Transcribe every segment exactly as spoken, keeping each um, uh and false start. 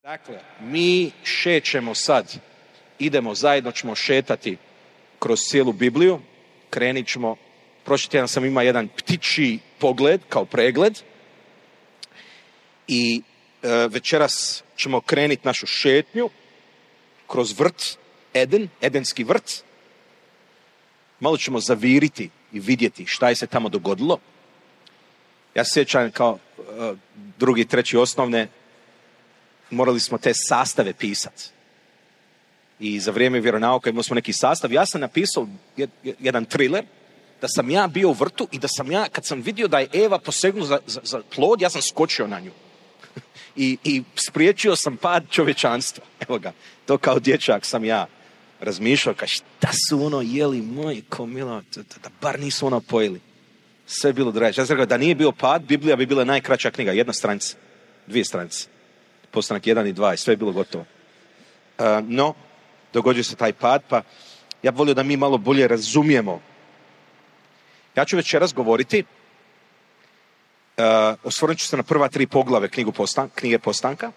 Dakle, mi šećemo sad, idemo, zajedno ćemo šetati kroz cijelu Bibliju, krenit ćemo, prošli tjedan sam imao jedan ptičji pogled, kao pregled, i e, večeras ćemo krenuti našu šetnju kroz vrt, Eden, Edenski vrt. Malo ćemo zaviriti i vidjeti šta je se tamo dogodilo. Ja se sjećam kao e, drugi, treći osnovne, morali smo te sastave pisati. I za vrijeme vjeronauka imali smo neki sastav. Ja sam napisao jed, jedan thriller, da sam ja bio u vrtu i da sam ja, kad sam vidio da je Eva posegnula za, za, za plod, ja sam skočio na nju. I, I spriječio sam pad čovječanstva. Evo ga, to kao dječak sam ja razmišljao, ka šta su ono jeli, moj komilo, da, da bar nisu ono pojeli. Sve je bilo draže. Ja sam rekao, da nije bio pad, Biblija bi bila najkraća knjiga, jedna stranica, dvije stranice. Postanak jedan i dva i sve je bilo gotovo. Uh, no, dogodio se taj pad, pa ja bih volio da mi malo bolje razumijemo. Ja ću večeras govoriti, uh, osvrnut ću se na prva tri poglave knjigu postan, knjige Postanka.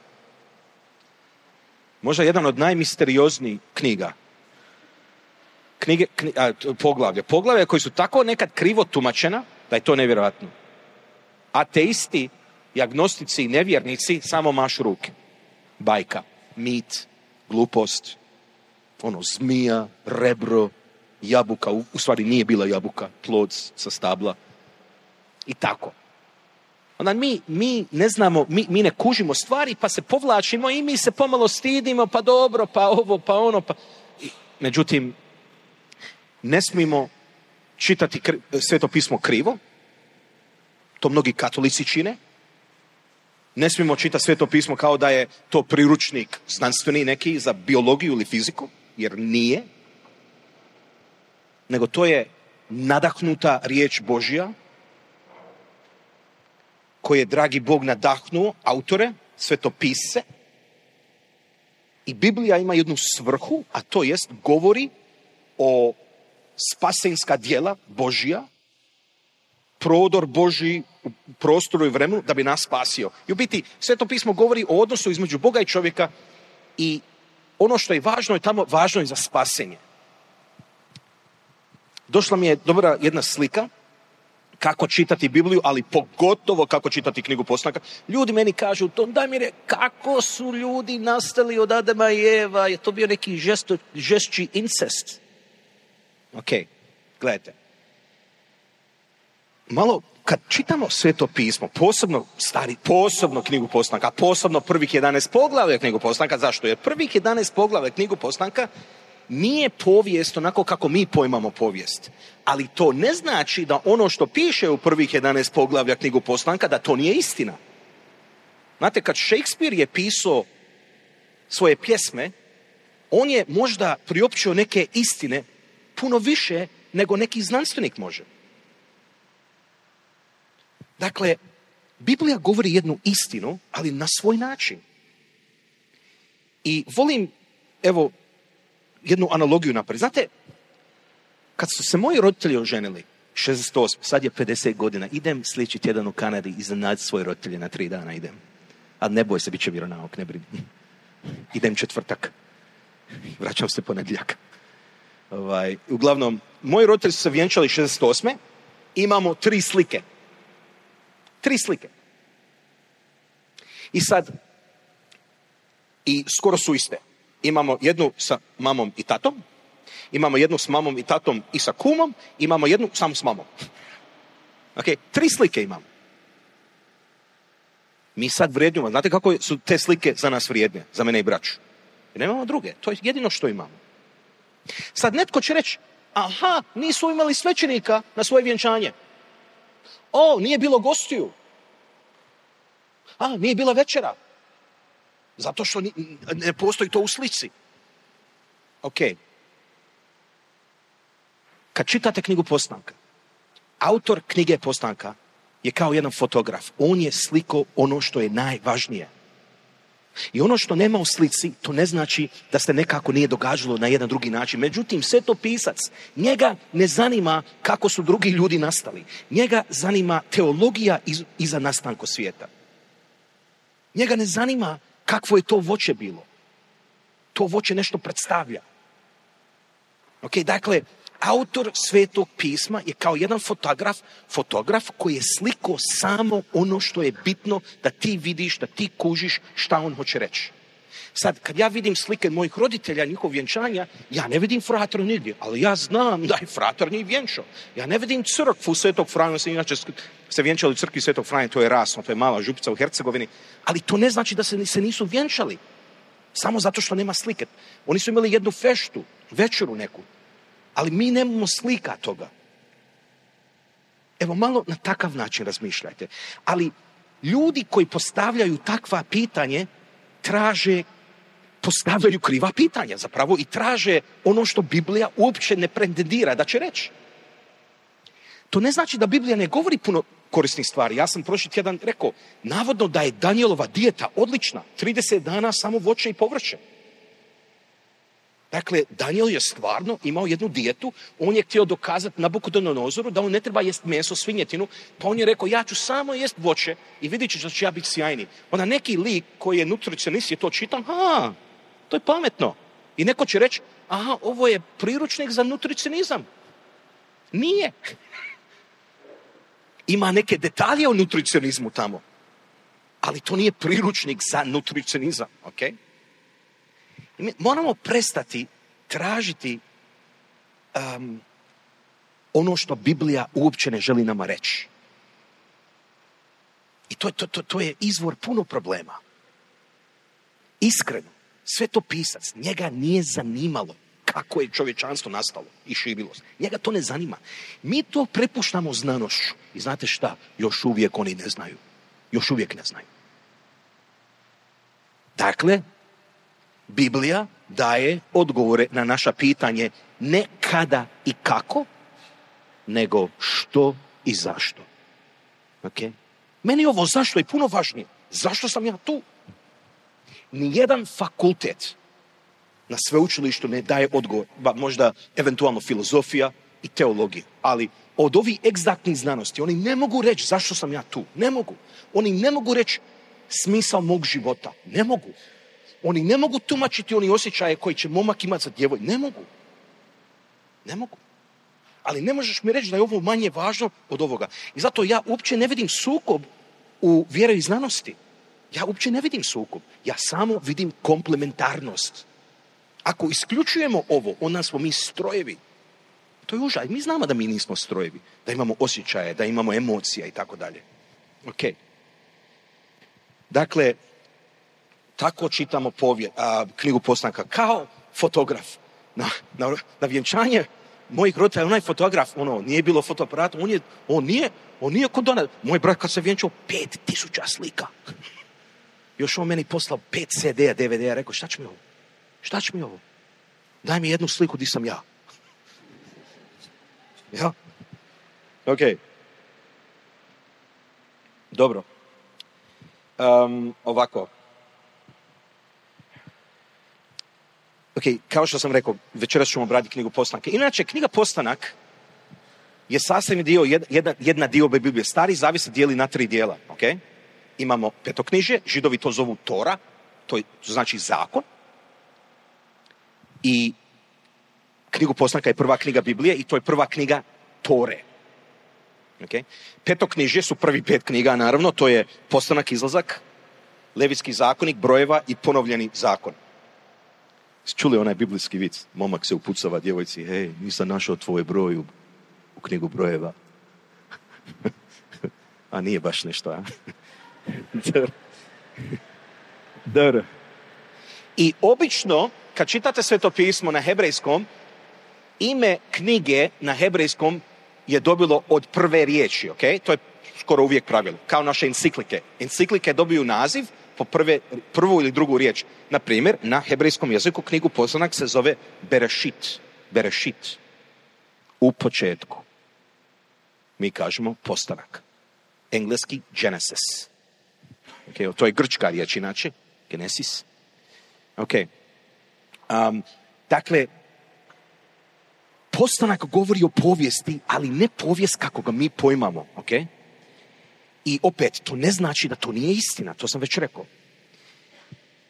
Možda jedan od najmisterioznijih knjiga. Knjige, knjige, a, poglavlje. Poglavlje koji su tako nekad krivo tumačena, da je to nevjerojatno. Ateisti i agnostici i nevjernici samo mašu ruke. Bajka, mit, glupost, ono, zmija, rebro, jabuka, u, u stvari nije bila jabuka, plod sa stabla i tako. Onda mi, mi ne znamo, mi, mi ne kužimo stvari pa se povlačimo i mi se pomalo stidimo, pa dobro, pa ovo, pa ono, pa... Međutim, ne smijemo čitati kri, Sveto pismo krivo, to mnogi katolici čine. Ne smijemo čitati Sveto pismo kao da je to priručnik znanstveni neki za biologiju ili fiziku, jer nije. Nego to je nadahnuta riječ Božja, koje je dragi Bog nadahnuo autore, svetopisce. I Biblija ima jednu svrhu, a to jest govori o spasenska djela Božja, prodor Božji u prostoru i vremenu da bi nas spasio. I u biti Sveto pismo govori o odnosu između Boga i čovjeka i ono što je važno je tamo važno je za spasenje. Došla mi je dobra jedna slika kako čitati Bibliju, ali pogotovo kako čitati knjigu Postanka. Ljudi meni kažu, to daj mi re, kako su ljudi nastali od Adama i Eva, je to bio neki žesto, žešći incest. Ok, gledajte. Malo, kad čitamo Sveto pismo, posebno stari, posebno knjigu Postanka, posebno prvih jedanaest poglavlja knjigu Postanka, zašto? Jer prvih jedanaest poglavlja knjigu Postanka nije povijest onako kako mi pojmamo povijest. Ali to ne znači da ono što piše u prvih jedanaest poglavlja knjigu Postanka, da to nije istina. Znate, kad Shakespeare je pisao svoje pjesme, on je možda priopćio neke istine puno više nego neki znanstvenik može. Dakle, Biblija govori jednu istinu, ali na svoj način. I volim, evo, jednu analogiju napraviti. Znate, kad su se moji roditelji oženili, šezdeset osme, sad je pedeset godina, idem sljedeći tjedan u Kanadi, iznenaditi svoje roditelje na tri dana idem. A ne boj se, bit će vjeronauk, ne brini. Idem četvrtak. Vraćam se ponedjeljak. Ovaj, uglavnom, moji roditelji su se vjenčali šezdeset osme. Imamo tri slike. Tri slike. I sad, i skoro su iste. Imamo jednu sa mamom i tatom, imamo jednu s mamom i tatom i sa kumom, imamo jednu samo s mamom. Ok, tri slike imamo. Mi sad vrijedimo. Znate kako su te slike za nas vrijedne, za mene i braću? Jer nemamo druge, to je jedino što imamo. Sad netko će reći, aha, nisu imali svećenika na svoje vjenčanje. O, nije bilo gostiju. A, nije bila večera. Zato što ne postoji to u slici. Ok. Kad čitate knjigu Postanka, autor knjige Postanka je kao jedan fotograf. On je sliko ono što je najvažnije. I ono što nema u slici, to ne znači da se nekako nije događalo na jedan drugi način. Međutim, svetopisac, njega ne zanima kako su drugi ljudi nastali. Njega zanima teologija iz, iza nastanka svijeta. Njega ne zanima kakvo je to voće bilo. To voće nešto predstavlja. Ok, dakle, autor Svetog pisma je kao jedan fotograf, fotograf koji je slikao samo ono što je bitno da ti vidiš, da ti kužiš šta on hoće reći. Sad, kad ja vidim slike mojih roditelja, njihov vjenčanja, ja ne vidim frater nigdje, ali ja znam da je frater njih vjenčao. Ja ne vidim crkvu Svetog Franje, se inače se vjenčali u crkvi Svetog Franje, to je rasno, to je mala župica u Hercegovini, ali to ne znači da se, se nisu vjenčali. Samo zato što nema slike. Oni su imali jednu feštu, večeru neku, ali mi nemamo slika toga. Evo, malo na takav način razmišljajte. Ali ljudi koji postavljaju takva pitanje, traže, postavljaju kriva pitanja zapravo i traže ono što Biblija uopće ne pretendira da će reći. To ne znači da Biblija ne govori puno korisnih stvari. Ja sam prošli tjedan rekao, navodno da je Danielova dijeta odlična, trideset dana samo voće i povrće. Dakle, Daniel je stvarno imao jednu dijetu, on je htio dokazati Nabukodonozoru da on ne treba jest meso, svinjetinu, pa on je rekao, ja ću samo jest voće i vidjet ćeš da ću ja biti sjajni. Onda neki lik koji je nutricionist je to čitam, ha, to je pametno. I neko će reći, aha, ovo je priručnik za nutricionizam. Nije. Ima neke detalje o nutricionizmu tamo, ali to nije priručnik za nutricionizam, ok? Mi moramo prestati tražiti um, ono što Biblija uopće ne želi nama reći. I to, to, to, to je izvor puno problema. Iskreno, svetopisac, njega nije zanimalo kako je čovječanstvo nastalo i širilo se. Njega to ne zanima. Mi to prepuštamo znanošću. I znate šta? Još uvijek oni ne znaju. Još uvijek ne znaju. Dakle, Biblija daje odgovore na naša pitanje ne kada i kako, nego što i zašto. Okay? Meni ovo zašto je puno važnije. Zašto sam ja tu? Nijedan fakultet na sveučilištu ne daje odgovor. Ba, možda eventualno filozofija i teologija. Ali od ovih egzaktnih znanosti oni ne mogu reći zašto sam ja tu. Ne mogu. Oni ne mogu reći smisao mog života. Ne mogu. Oni ne mogu tumačiti oni osjećaje koji će momak imati za djevoj. Ne mogu. Ne mogu. Ali ne možeš mi reći da je ovo manje važno od ovoga. I zato ja uopće ne vidim sukob u vjeri i znanosti. Ja uopće ne vidim sukob. Ja samo vidim komplementarnost. Ako isključujemo ovo, onda smo mi strojevi. To je užas. Mi znamo da mi nismo strojevi. Da imamo osjećaje, da imamo emocije i tako dalje. Ok. Dakle, tako čitamo povje, a, knjigu Postanka. Kao fotograf. Na, na, na vjenčanje mojih roditelja, onaj fotograf, ono, nije bilo fotoaparata, on, je, on nije, on nije kod ona. Moj brat kad se vjenčao, pet tisuća slika. Još on meni poslao pet C D-a, D V D-a, rekao, šta će mi ovo? Šta će mi ovo? Daj mi jednu sliku di sam ja. Ja? Ok. Dobro. Um, ovako. Ok, kao što sam rekao, večeras ćemo obraditi knjigu Postanke. Inače, knjiga Postanak je sastavni dio, jedna, jedna dio Biblije. Stari Zavjet se dijeli na tri dijela. Ok? Imamo petoknižje, Židovi to zovu Tora, to, je, to znači zakon. I knjigu Postanka je prva knjiga Biblije i to je prva knjiga Tore. Okay? Petoknižje su prvi pet knjiga, naravno, to je Postanak, Izlazak, Levitski zakonik, Brojeva i Ponovljeni zakon. Čuli onaj biblijski vic? Momak se upucava djevojci, hej, nisam našao tvoj broj u, u knjigu Brojeva. A nije baš nešto, a? Dobro. Dobro. I obično, kad čitate Sveto pismo na hebrejskom, ime knjige na hebrejskom je dobilo od prve riječi, ok? To je skoro uvijek pravilo, kao naše enciklike. Enciklike dobiju naziv po prve, prvu ili drugu riječ. Na primjer, na hebrejskom jeziku knjigu Postanak se zove Berešit. Berešit. U početku. Mi kažemo Postanak. Engleski Genesis. Okay, to je grčka riječ inače. Genesis. Ok. Um, dakle, Postanak govori o povijesti, ali ne povijest kako ga mi pojmamo. Ok? I opet, to ne znači da to nije istina. To sam već rekao.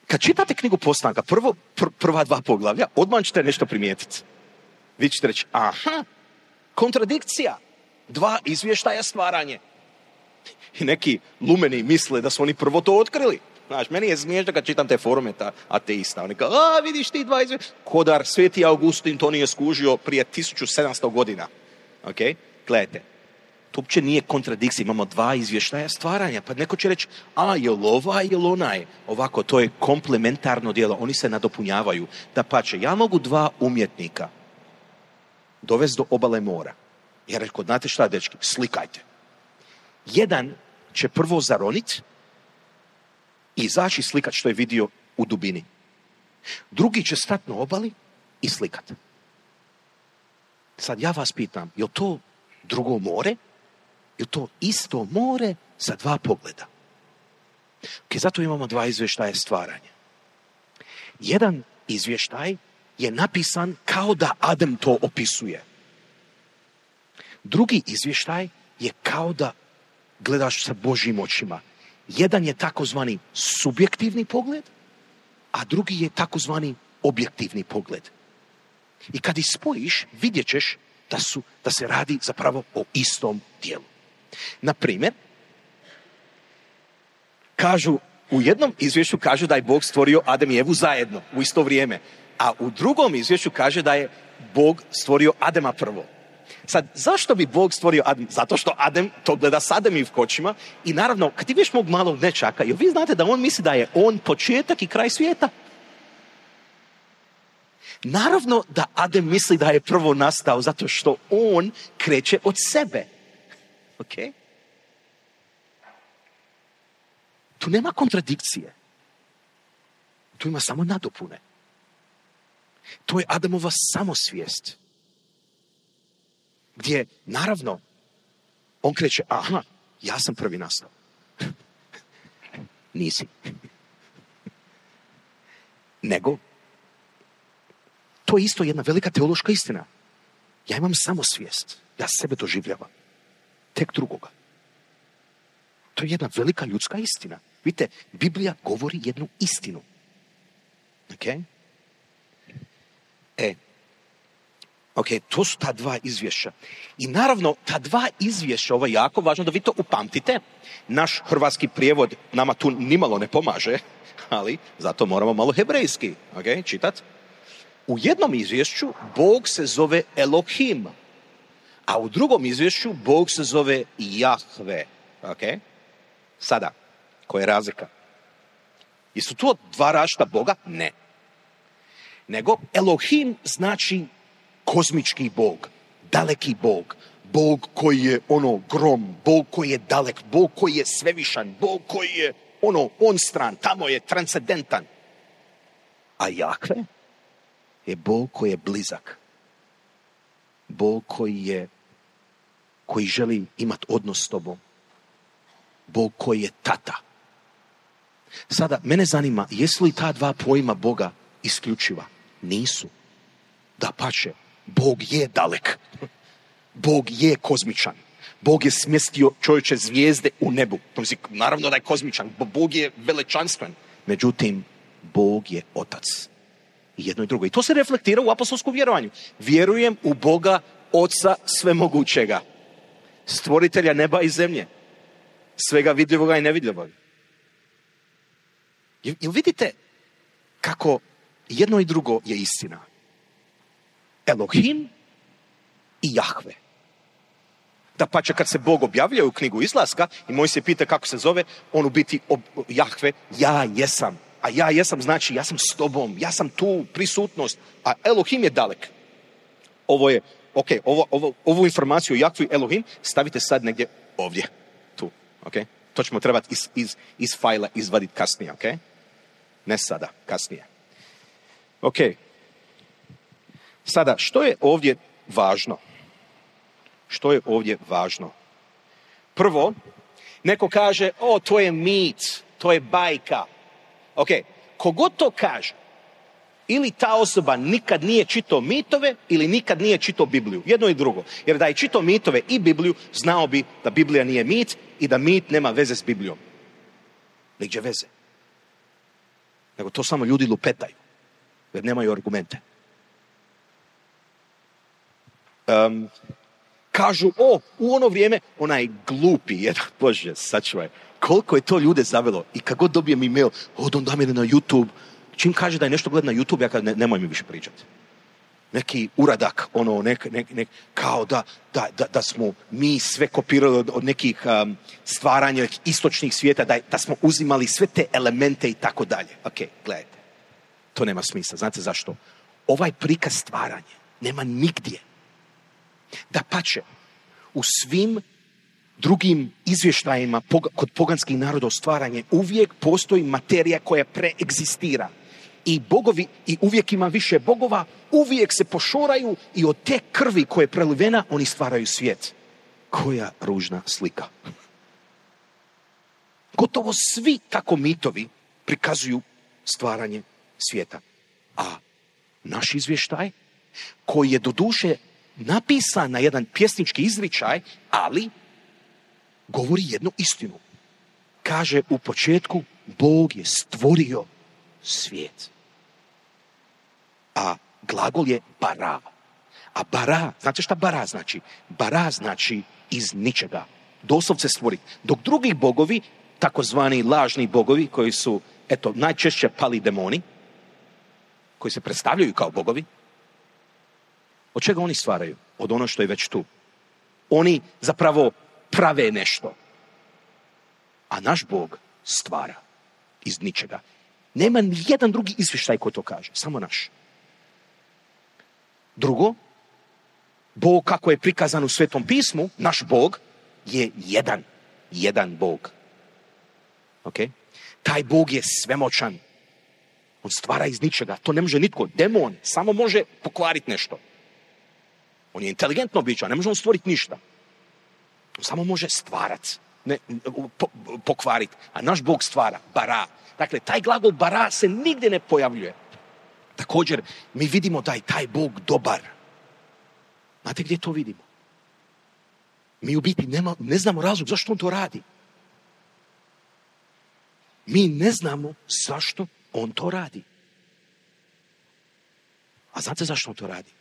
kad čitate knjigu Postanka, prvo, pr, prva dva poglavlja, odmah ćete nešto primijetiti. Vi ćete reći, aha, kontradikcija, dva izvještaja stvaranje. I neki lumeni misle da su oni prvo to otkrili. Znaš, meni je smiješno kad čitam te forume ta ateista. Oni kao, a vidiš ti dva izvještaja. Kodar, Sveti Augustin to nije skužio prije tisuću sedamsto godina. Ok? Gledajte, to uopće nije kontradikcija. Imamo dva izvještaja stvaranja. Pa neko će reći, a jel ova, jel onaj. Ovako, to je komplementarno djelo. Oni se nadopunjavaju. Da pače, ja mogu dva umjetnika dovesti do obale mora. Ja rekao, znate šta, dečki, slikajte. Jedan će prvo zaroniti i izaći slikat što je vidio u dubini. Drugi će stati na obali i slikat. Sad ja vas pitam, je li to drugo more? Je li to isto more za dva pogleda? Ok, zato imamo dva izvještaja stvaranja. Jedan izvještaj je napisan kao da Adem to opisuje. Drugi izvještaj je kao da gledaš sa Božjim očima. Jedan je takozvani subjektivni pogled, a drugi je takozvani objektivni pogled. I kad ih spojiš, vidjet ćeš da, su, da se radi zapravo o istom dijelu. Na primjer, kažu, u jednom izvješću kažu da je Bog stvorio Adem i Evu zajedno, u isto vrijeme. A u drugom izvješću kaže da je Bog stvorio Adema prvo. Sad, zašto bi Bog stvorio Adem? Zato što Adem to gleda s Ademivim očima. I naravno, kad ti vidiš mog malog nečaka, jel vi znate da on misli da je on početak i kraj svijeta? Naravno da Adem misli da je prvo nastao zato što on kreće od sebe. Ok? Tu nema kontradikcije. Tu ima samo nadopune. To je Adamova samosvijest. Gdje, naravno, on kreće, aha, ja sam prvi nastao. Nisi. Nego, to je isto jedna velika teološka istina. Ja imam samosvijest. Ja sebe doživljavam. Tek drugoga. To je jedna velika ljudska istina. Vidite, Biblija govori jednu istinu. Ok? E, ok, to su ta dva izvješća. I naravno, ta dva izvješća, ovo je jako važno da vi to upamtite. Naš hrvatski prijevod nama tu nimalo ne pomaže, ali zato moramo malo hebrejski, ok, čitat. U jednom izvješću Bog se zove Elohim, a u drugom izvješću Bog se zove Jahve. Ok? Sada, koja je razlika? Jesu to dva različita Boga? Ne. Nego Elohim znači kozmički Bog, daleki Bog, Bog koji je ono grom, Bog koji je dalek, Bog koji je svevišan, Bog koji je ono on stran, tamo je transcendentan. A Jahve je Bog koji je blizak. Bog koji je koji želi imati odnos s tobom. Bog koji je tata. Sada, mene zanima, jesu li ta dva pojma Boga isključiva? Nisu. Dapače, Bog je dalek. Bog je kozmičan. Bog je smjestio čovječe zvijezde u nebu. Naravno da je kozmičan. Bog je velečanstven. Međutim, Bog je otac. I jedno i drugo. I to se reflektira u apostolskom vjerovanju. Vjerujem u Boga, Oca svemogućega, stvoritelja neba i zemlje, svega vidljivoga i nevidljivoga. Jel vidite kako jedno i drugo je istina? Elohim i Jahve. Da pače kad se Bog objavljuje u knjigu Izlaska i moj se pita kako se zove, on u biti ob, Jahve, ja jesam. A ja jesam znači ja sam s tobom, ja sam tu, prisutnost. A Elohim je dalek. Ovo je, ok, ovo, ovo, ovu informaciju o Jahvi Elohim stavite sad negdje ovdje. Tu, ok? To ćemo trebati iz, iz, iz fajla izvaditi kasnije, ok? Ne sada, kasnije. Ok. Sada, što je ovdje važno? Što je ovdje važno? Prvo, neko kaže, o, to je mit, to je bajka. Ok, kogod to kaže, ili ta osoba nikad nije čitao mitove, ili nikad nije čitao Bibliju. Jedno i drugo. Jer da je čitao mitove i Bibliju, znao bi da Biblija nije mit i da mit nema veze s Biblijom. Nigdje veze. nego to samo ljudi lupetaju, jer nemaju argumente. Um, kažu, o, u ono vrijeme, onaj glupi, jedan, Bože, sačuvaj, koliko je to ljude zavelo. I kad god dobijem email, od on da mi na YouTube, čim kaže da je nešto gleda na YouTube, ja kad ne, nemoj mi više pričati. Neki uradak, ono, nek, nek, nek, kao da, da, da, da smo mi sve kopirali od, od nekih um, stvaranja istočnih svijeta, da, da smo uzimali sve te elemente i tako dalje. Ok, gledajte, to nema smisla. Znate zašto? Ovaj prikaz stvaranja nema nigdje. Da pače, u svim drugim izvještajima kod poganskih naroda o stvaranje uvijek postoji materija koja preegzistira. I bogovi, i uvijek ima više bogova, uvijek se pošoraju i od te krvi koje je prelivena, oni stvaraju svijet. Koja ružna slika. Gotovo svi tako mitovi prikazuju stvaranje svijeta. A naš izvještaj, koji je doduše napisan na jedan pjesnički izričaj, ali govori jednu istinu. Kaže, u početku Bog je stvorio svijet. A glagol je bara. A bara, znate šta bara znači? Bara znači iz ničega. Doslovce stvoriti. Dok drugi bogovi, takozvani lažni bogovi, koji su, eto, najčešće pali demoni, koji se predstavljaju kao bogovi, od čega oni stvaraju? Od ono što je već tu. Oni zapravo prave nešto. A naš Bog stvara iz ničega. Nema ni jedan drugi izvještaj koji to kaže. Samo naš. Drugo, Bog kako je prikazan u Svetom pismu, naš Bog je jedan. Jedan Bog. Okay? Taj Bog je svemoćan. On stvara iz ničega. To ne može nitko. Demon samo može pokvariti nešto. On je inteligentno biće, ne može on stvoriti ništa. On samo može stvarati, ne, po, pokvariti. A naš Bog stvara, bara. Dakle, taj glagol bara se nigdje ne pojavljuje. Također, mi vidimo da je taj Bog dobar. Znate gdje to vidimo? Mi u biti nema, ne znamo razlog zašto on to radi. Mi ne znamo zašto on to radi. A znate zašto on to radi?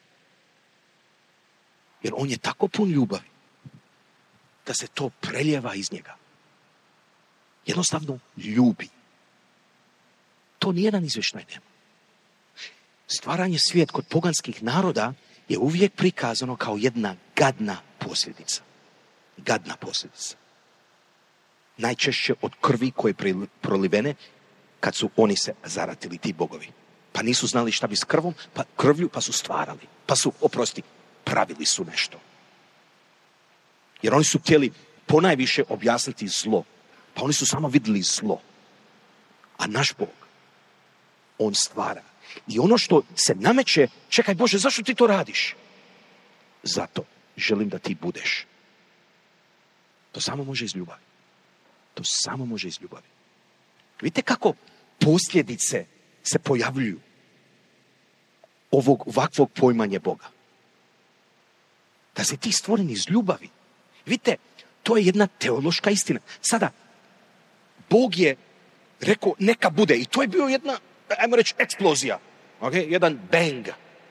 Jer on je tako pun ljubavi da se to preljeva iz njega. Jednostavno ljubi. To nijedan izvještaj nema. Stvaranje svijet kod poganskih naroda je uvijek prikazano kao jedna gadna posljedica. Gadna posljedica. Najčešće od krvi koje je prolivene kad su oni se zaratili, ti bogovi. Pa nisu znali šta bi s krvom, pa krvlju, pa su stvarali. Pa su, oprosti, pravili su nešto. Jer oni su htjeli ponajviše objasniti zlo. Pa oni su samo vidjeli zlo. A naš Bog, on stvara. I ono što se nameće, čekaj Bože, zašto ti to radiš? Zato želim da ti budeš. To samo može iz ljubavi. To samo može iz ljubavi. Vidite kako posljedice se pojavljuju ovog ovakvog pojmanja Boga. Da se ti stvoreni iz ljubavi. Vidite, to je jedna teološka istina. Sada, Bog je rekao neka bude i to je bio jedna, ajmo reći, eksplozija. Okay? Jedan bang.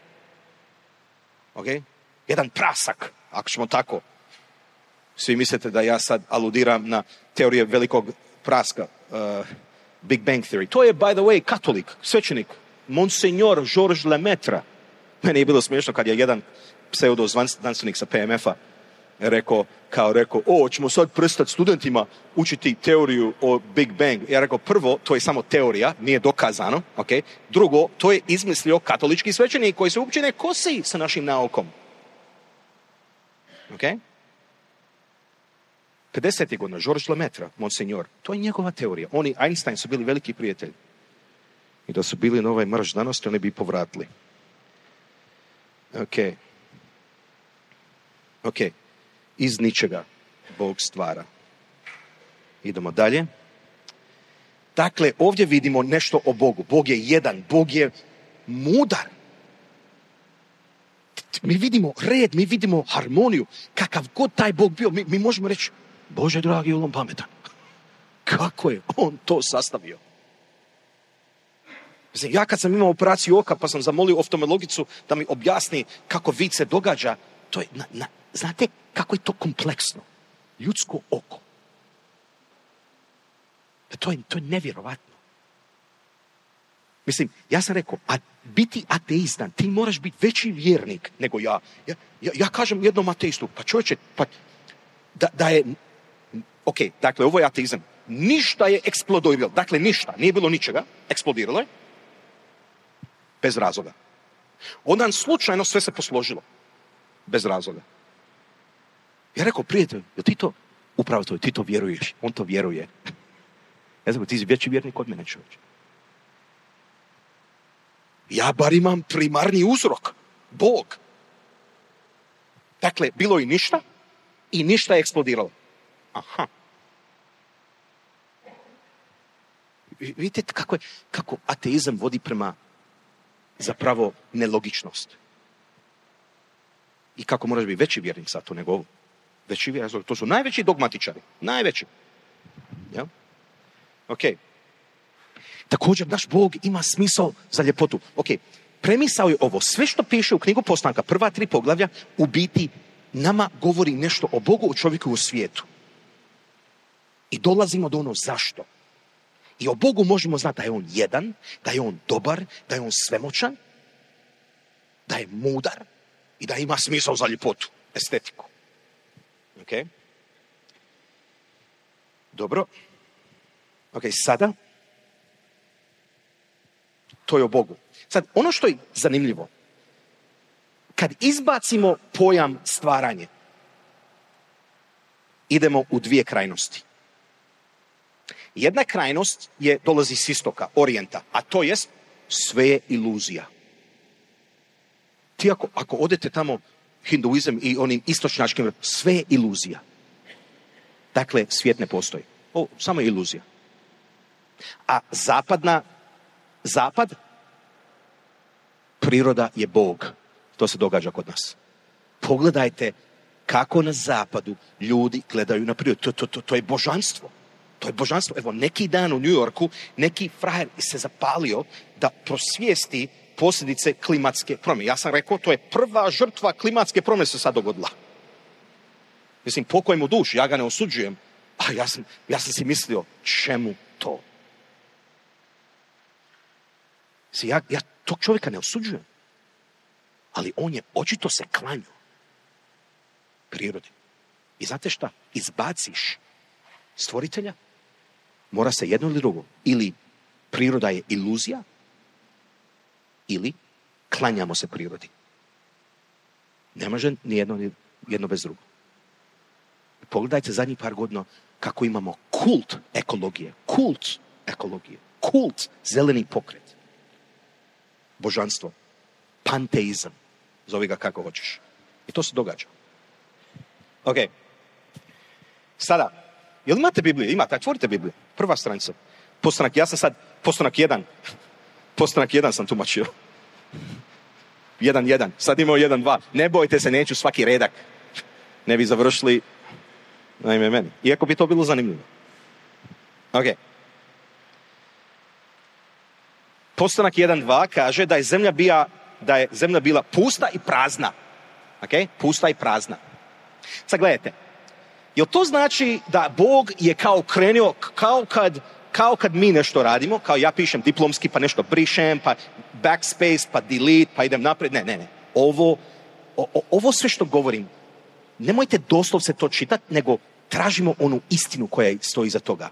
Okay? Jedan prasak, ako ćemo tako. Svi mislite da ja sad aludiram na teorije velikog praska, uh, Big Bang Theory. To je, by the way, katolik, svećenik, Monsignor Georges Lemaitre. Meni je bilo smiješno kad je jedan pseudo znanstvenik sa P M F-a rekao, kao rekao, o, ćemo sad prestati studentima učiti teoriju o Big Bang. Ja rekao, prvo, to je samo teorija, nije dokazano, okay? Drugo, to je izmislio katolički svećenik koji se uopće ne kosi sa našim naukom. Okay? pedesetih godina, Georges Lemaitre, Monsignor, to je njegova teorija. Oni, Einstein, su bili veliki prijatelji. I da su bili na ovaj marš znanosti, oni bi povratili. Ok. Ok. Iz ničega Bog stvara. Idemo dalje. Dakle, ovdje vidimo nešto o Bogu. Bog je jedan, Bog je mudar. Mi vidimo red, mi vidimo harmoniju. Kakav god taj Bog bio, mi, mi možemo reći, Bože dragi, on pametan. Kako je on to sastavio? Mislim, ja kad sam imao operaciju oka, pa sam zamolio oftalmologicu da mi objasni kako vid se događa, to je, na, na, znate kako je to kompleksno? Ljudsko oko. To je, to je nevjerovatno. Mislim, ja sam rekao, a biti ateistan, ti moraš biti veći vjernik nego ja. Ja, ja, ja kažem jednom ateistu, pa čovječe, pa da, da je, ok, dakle, ovo je ateizam. Ništa je eksplodiralo, dakle ništa, nije bilo ničega, eksplodiralo je, bez razloga. Onda slučajno sve se posložilo, bez razloga. Ja rekao, prijatelj, jel ti to, upravo to, ti to vjeruješ, on to vjeruje. Ja znam, ti si veći vjernik od mene, čovječe. Ja bar imam primarni uzrok, Bog. Dakle, bilo je ništa i ništa je eksplodiralo. Aha. Vidite kako, je, kako ateizam vodi prema zapravo nelogičnost. I kako moraš biti veći vjernik sad to nego ovo. Veći vjernik, to su najveći dogmatičari. Najveći. Ja? Ok. Također, naš Bog ima smisao za ljepotu. Ok, premisao je ovo. Sve što piše u knjigu Postanka, prva tri poglavlja, u biti nama govori nešto o Bogu, o čovjeku u svijetu. I dolazimo do ono zašto. I o Bogu možemo znati da je on jedan, da je on dobar, da je on svemoćan, da je mudar i da ima smisao za ljepotu, estetiku. Ok? Dobro. Ok, sada to je o Bogu. Sad, ono što je zanimljivo, kad izbacimo pojam stvaranje, idemo u dvije krajnosti. Jedna krajnost je, dolazi s istoka, orijenta, a to jest sve je iluzija. Ti ako, ako odete tamo hinduizam i onim istočnjačkim, sve je iluzija. Dakle, svijet ne postoji. O, samo je iluzija. A zapadna, zapad, priroda je Bog. To se događa kod nas. Pogledajte kako na zapadu ljudi gledaju na prirodu. To, to, to, to je božanstvo. To je božanstvo. Evo, neki dan u New Yorku, neki frajer se zapalio da prosvijesti posljedice klimatske promjene. Ja sam rekao, to je prva žrtva klimatske promjene se sad dogodila. Mislim, pokoj mu duš, ja ga ne osuđujem. A ja sam, ja sam si mislio, čemu to? Mislim, ja, ja tog čovjeka ne osuđujem. Ali on je očito se klanjao prirodi. I znate šta? Izbaciš stvoritelja, mora se jedno ili drugo. Ili priroda je iluzija, ili klanjamo se prirodi. Ne može ni jedno, ni jedno bez drugo. Pogledajte zadnjih par godina kako imamo kult ekologije, kult ekologije, kult zeleni pokret, božanstvo, panteizam, zovi ga kako hoćeš. I to se događa. Ok. Sada, jel imate Bibliju? Imate, otvorite Bibliju. Prva stranica. Postanak, ja sam sad, postanak jedan. Postanak jedan sam tumačio. Jedan, jedan. Sad imamo jedan, dva. Ne bojte se, neću svaki redak. Ne bi završili na ime meni. Iako bi to bilo zanimljivo. Ok. Postanak jedan, dva kaže da je zemlja bila, da je zemlja bila pusta i prazna. Ok? Pusta i prazna. Sad gledajte. Jel to znači da Bog je kao krenuo, kao kad, kao kad mi nešto radimo, kao ja pišem diplomski, pa nešto brišem, pa backspace, pa delete, pa idem naprijed. Ne, ne, ne. Ovo, o, ovo sve što govorim, nemojte doslovce to čitati, nego tražimo onu istinu koja stoji iza toga.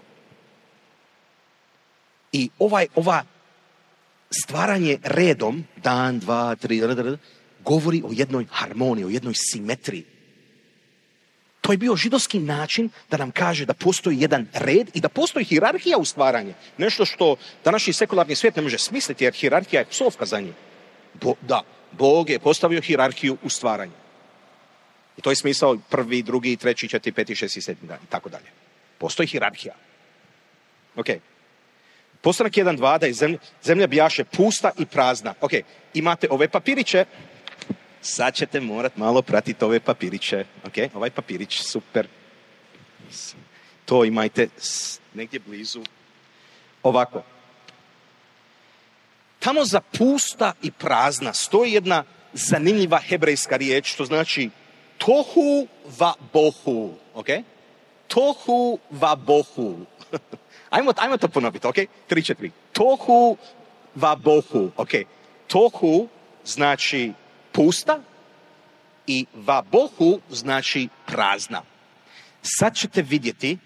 I ovaj, ova stvaranje redom, dan, dva, tri, govori o jednoj harmoniji, o jednoj simetriji. To je bio židovski način da nam kaže da postoji jedan red i da postoji hijerarhija u stvaranju. Nešto što današnji sekularni svijet ne može smisliti, jer hijerarhija je psovka za njih. Bo, da, Bog je postavio hijerarhiju u stvaranju. I to je smisao prvi, drugi, treći, četiri, peti, šesti, sedmi dan i tako dalje. Postoji hijerarhija. Ok. Postanak jedan, dva, da je zemlja, zemlja bijaše pusta i prazna. Ok, imate ove papiriće. Sad ćete morat malo pratiti ove papiriće. Ok, ovaj papirić, super. To imajte negdje blizu. Ovako. Tamo za pusta i prazna stoji jedna zanimljiva hebrejska riječ, što znači tohu va bohu, ok? Tohu va bohu. ajmo, ajmo to ponoviti, ok? Tri, četiri. Tohu va bohu, ok? Tohu znači pusta i va bohu znači prazna. Sad ćete vidjeti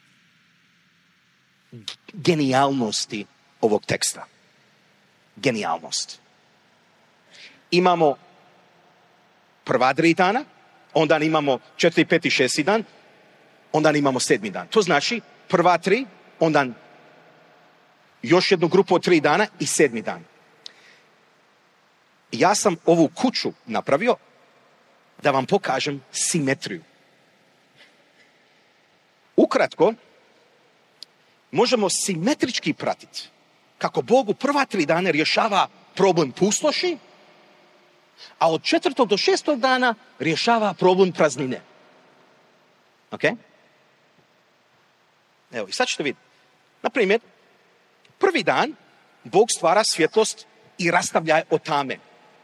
genijalnosti ovog teksta. Genijalnost. Imamo prva tri dana, onda imamo četiri, peti, šesti dan, onda imamo sedmi dan. To znači prva tri, onda još jednu grupu od tri dana i sedmi dan. Ja sam ovu kuću napravio da vam pokažem simetriju. Ukratko, možemo simetrički pratiti kako Bog u prva tri dana rješava problem pustoši, a od četvrtog do šestog dana rješava problem praznine. Ok? Evo, i sad ćete vidjeti. Naprimjer, prvi dan Bog stvara svjetlost i rastavlja je od tame.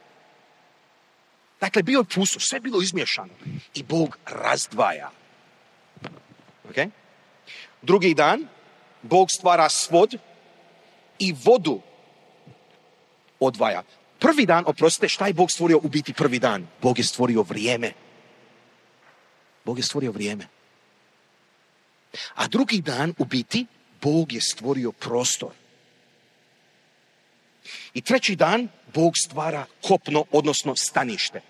Dakle, bio je pustoš, sve je bilo izmiješano. I Bog razdvaja. Ok? Drugi dan, Bog stvara svod i vodu odvaja. Prvi dan, oprostite, šta je Bog stvorio u biti prvi dan? Bog je stvorio vrijeme. Bog je stvorio vrijeme. A drugi dan, u biti, Bog je stvorio prostor. I treći dan, Bog stvara kopno, odnosno stanište.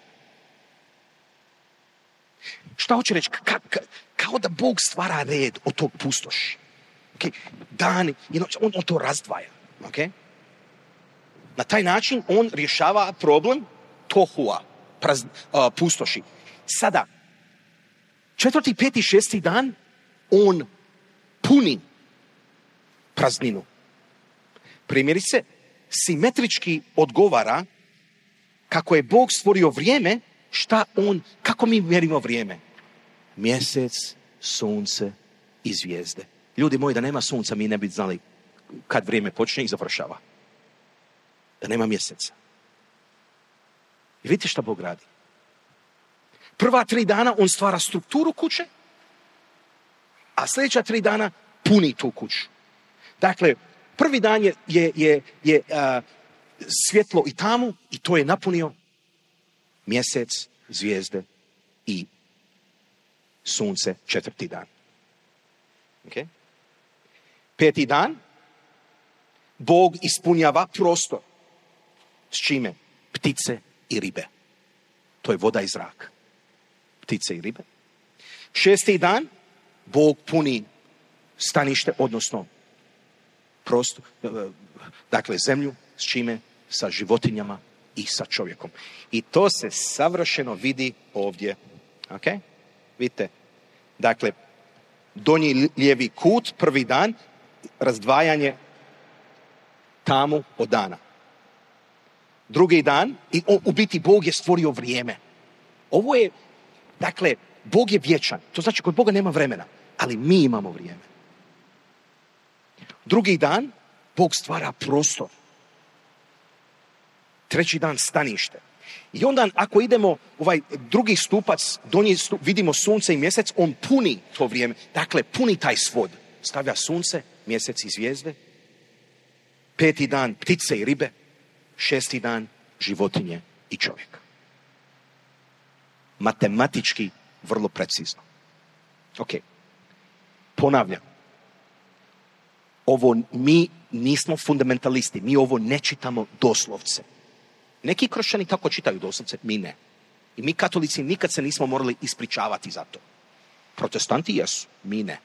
Šta hoće reći? Ka, ka, kao da Bog stvara red od tog pustoši. Okay. Dan, on, on to razdvaja. Okay. Na taj način on rješava problem tohua, praz, uh, pustoši. Sada, četvrti, peti, šesti dan, on puni prazninu. Primjerice, simetrički odgovara kako je Bog stvorio vrijeme, šta on, kako mi mjerimo vrijeme? Mjesec, sunce i zvijezde. Ljudi moji, da nema sunca, mi ne bi znali kad vrijeme počne i završava. Da nema mjeseca. I vidite šta Bog radi. Prva tri dana on stvara strukturu kuće, a sljedeća tri dana puni tu kuću. Dakle, prvi dan je, je, je, je uh, svjetlo i tamu i to je napunio mjesec, zvijezde i sunce četvrti dan. Okay. Peti dan, Bog ispunjava prostor. S čime? Ptice i ribe. To je voda i zrak. Ptice i ribe. Šesti dan, Bog puni stanište, odnosno prostor, dakle zemlju, s čime? Sa životinjama i sa čovjekom. I to se savršeno vidi ovdje. Ok? Vidite? Dakle, donji lijevi kut, prvi dan, razdvajanje tamu od dana. Drugi dan, i o, u biti Bog je stvorio vrijeme. Ovo je, dakle, Bog je vječan. To znači kod Boga nema vremena, ali mi imamo vrijeme. Drugi dan, Bog stvara prostor. Treći dan, stanište. I onda ako idemo ovaj drugi stupac, donji stup, vidimo sunce i mjesec, on puni to vrijeme. Dakle, puni taj svod. Stavlja sunce, mjesec i zvijezde. Peti dan, ptice i ribe. Šesti dan, životinje i čovjek. Matematički vrlo precizno. Ok. Ponavljam. Ovo mi nismo fundamentalisti. Mi ovo ne čitamo doslovce. Neki kršćani tako čitaju doslovce, mi ne. I mi katolici nikad se nismo morali ispričavati za to. Protestanti jesu, mi ne.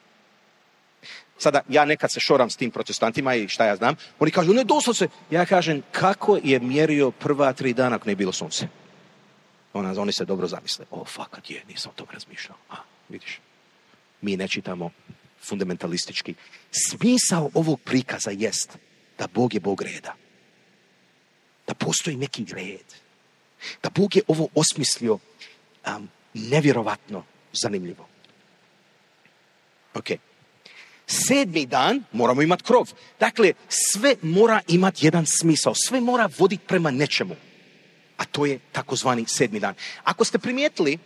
Sada, ja nekad se šoram s tim protestantima i šta ja znam. Oni kažu, ne doslovce. Ja kažem, kako je mjerio prva tri dana ako ne je bilo sunce? Ona, oni se dobro zamisle. O, fakat je, nisam o tom razmišljao. A, vidiš. Mi ne čitamo fundamentalistički. Smisao ovog prikaza jest da Bog je Bog reda. Da postoji neki red. Da Bog je ovo osmislio um, nevjerovatno zanimljivo. Ok. Sedmi dan moramo imati krov. Dakle, sve mora imati jedan smisao. Sve mora voditi prema nečemu. A to je takozvani sedmi dan. Ako ste primijetili,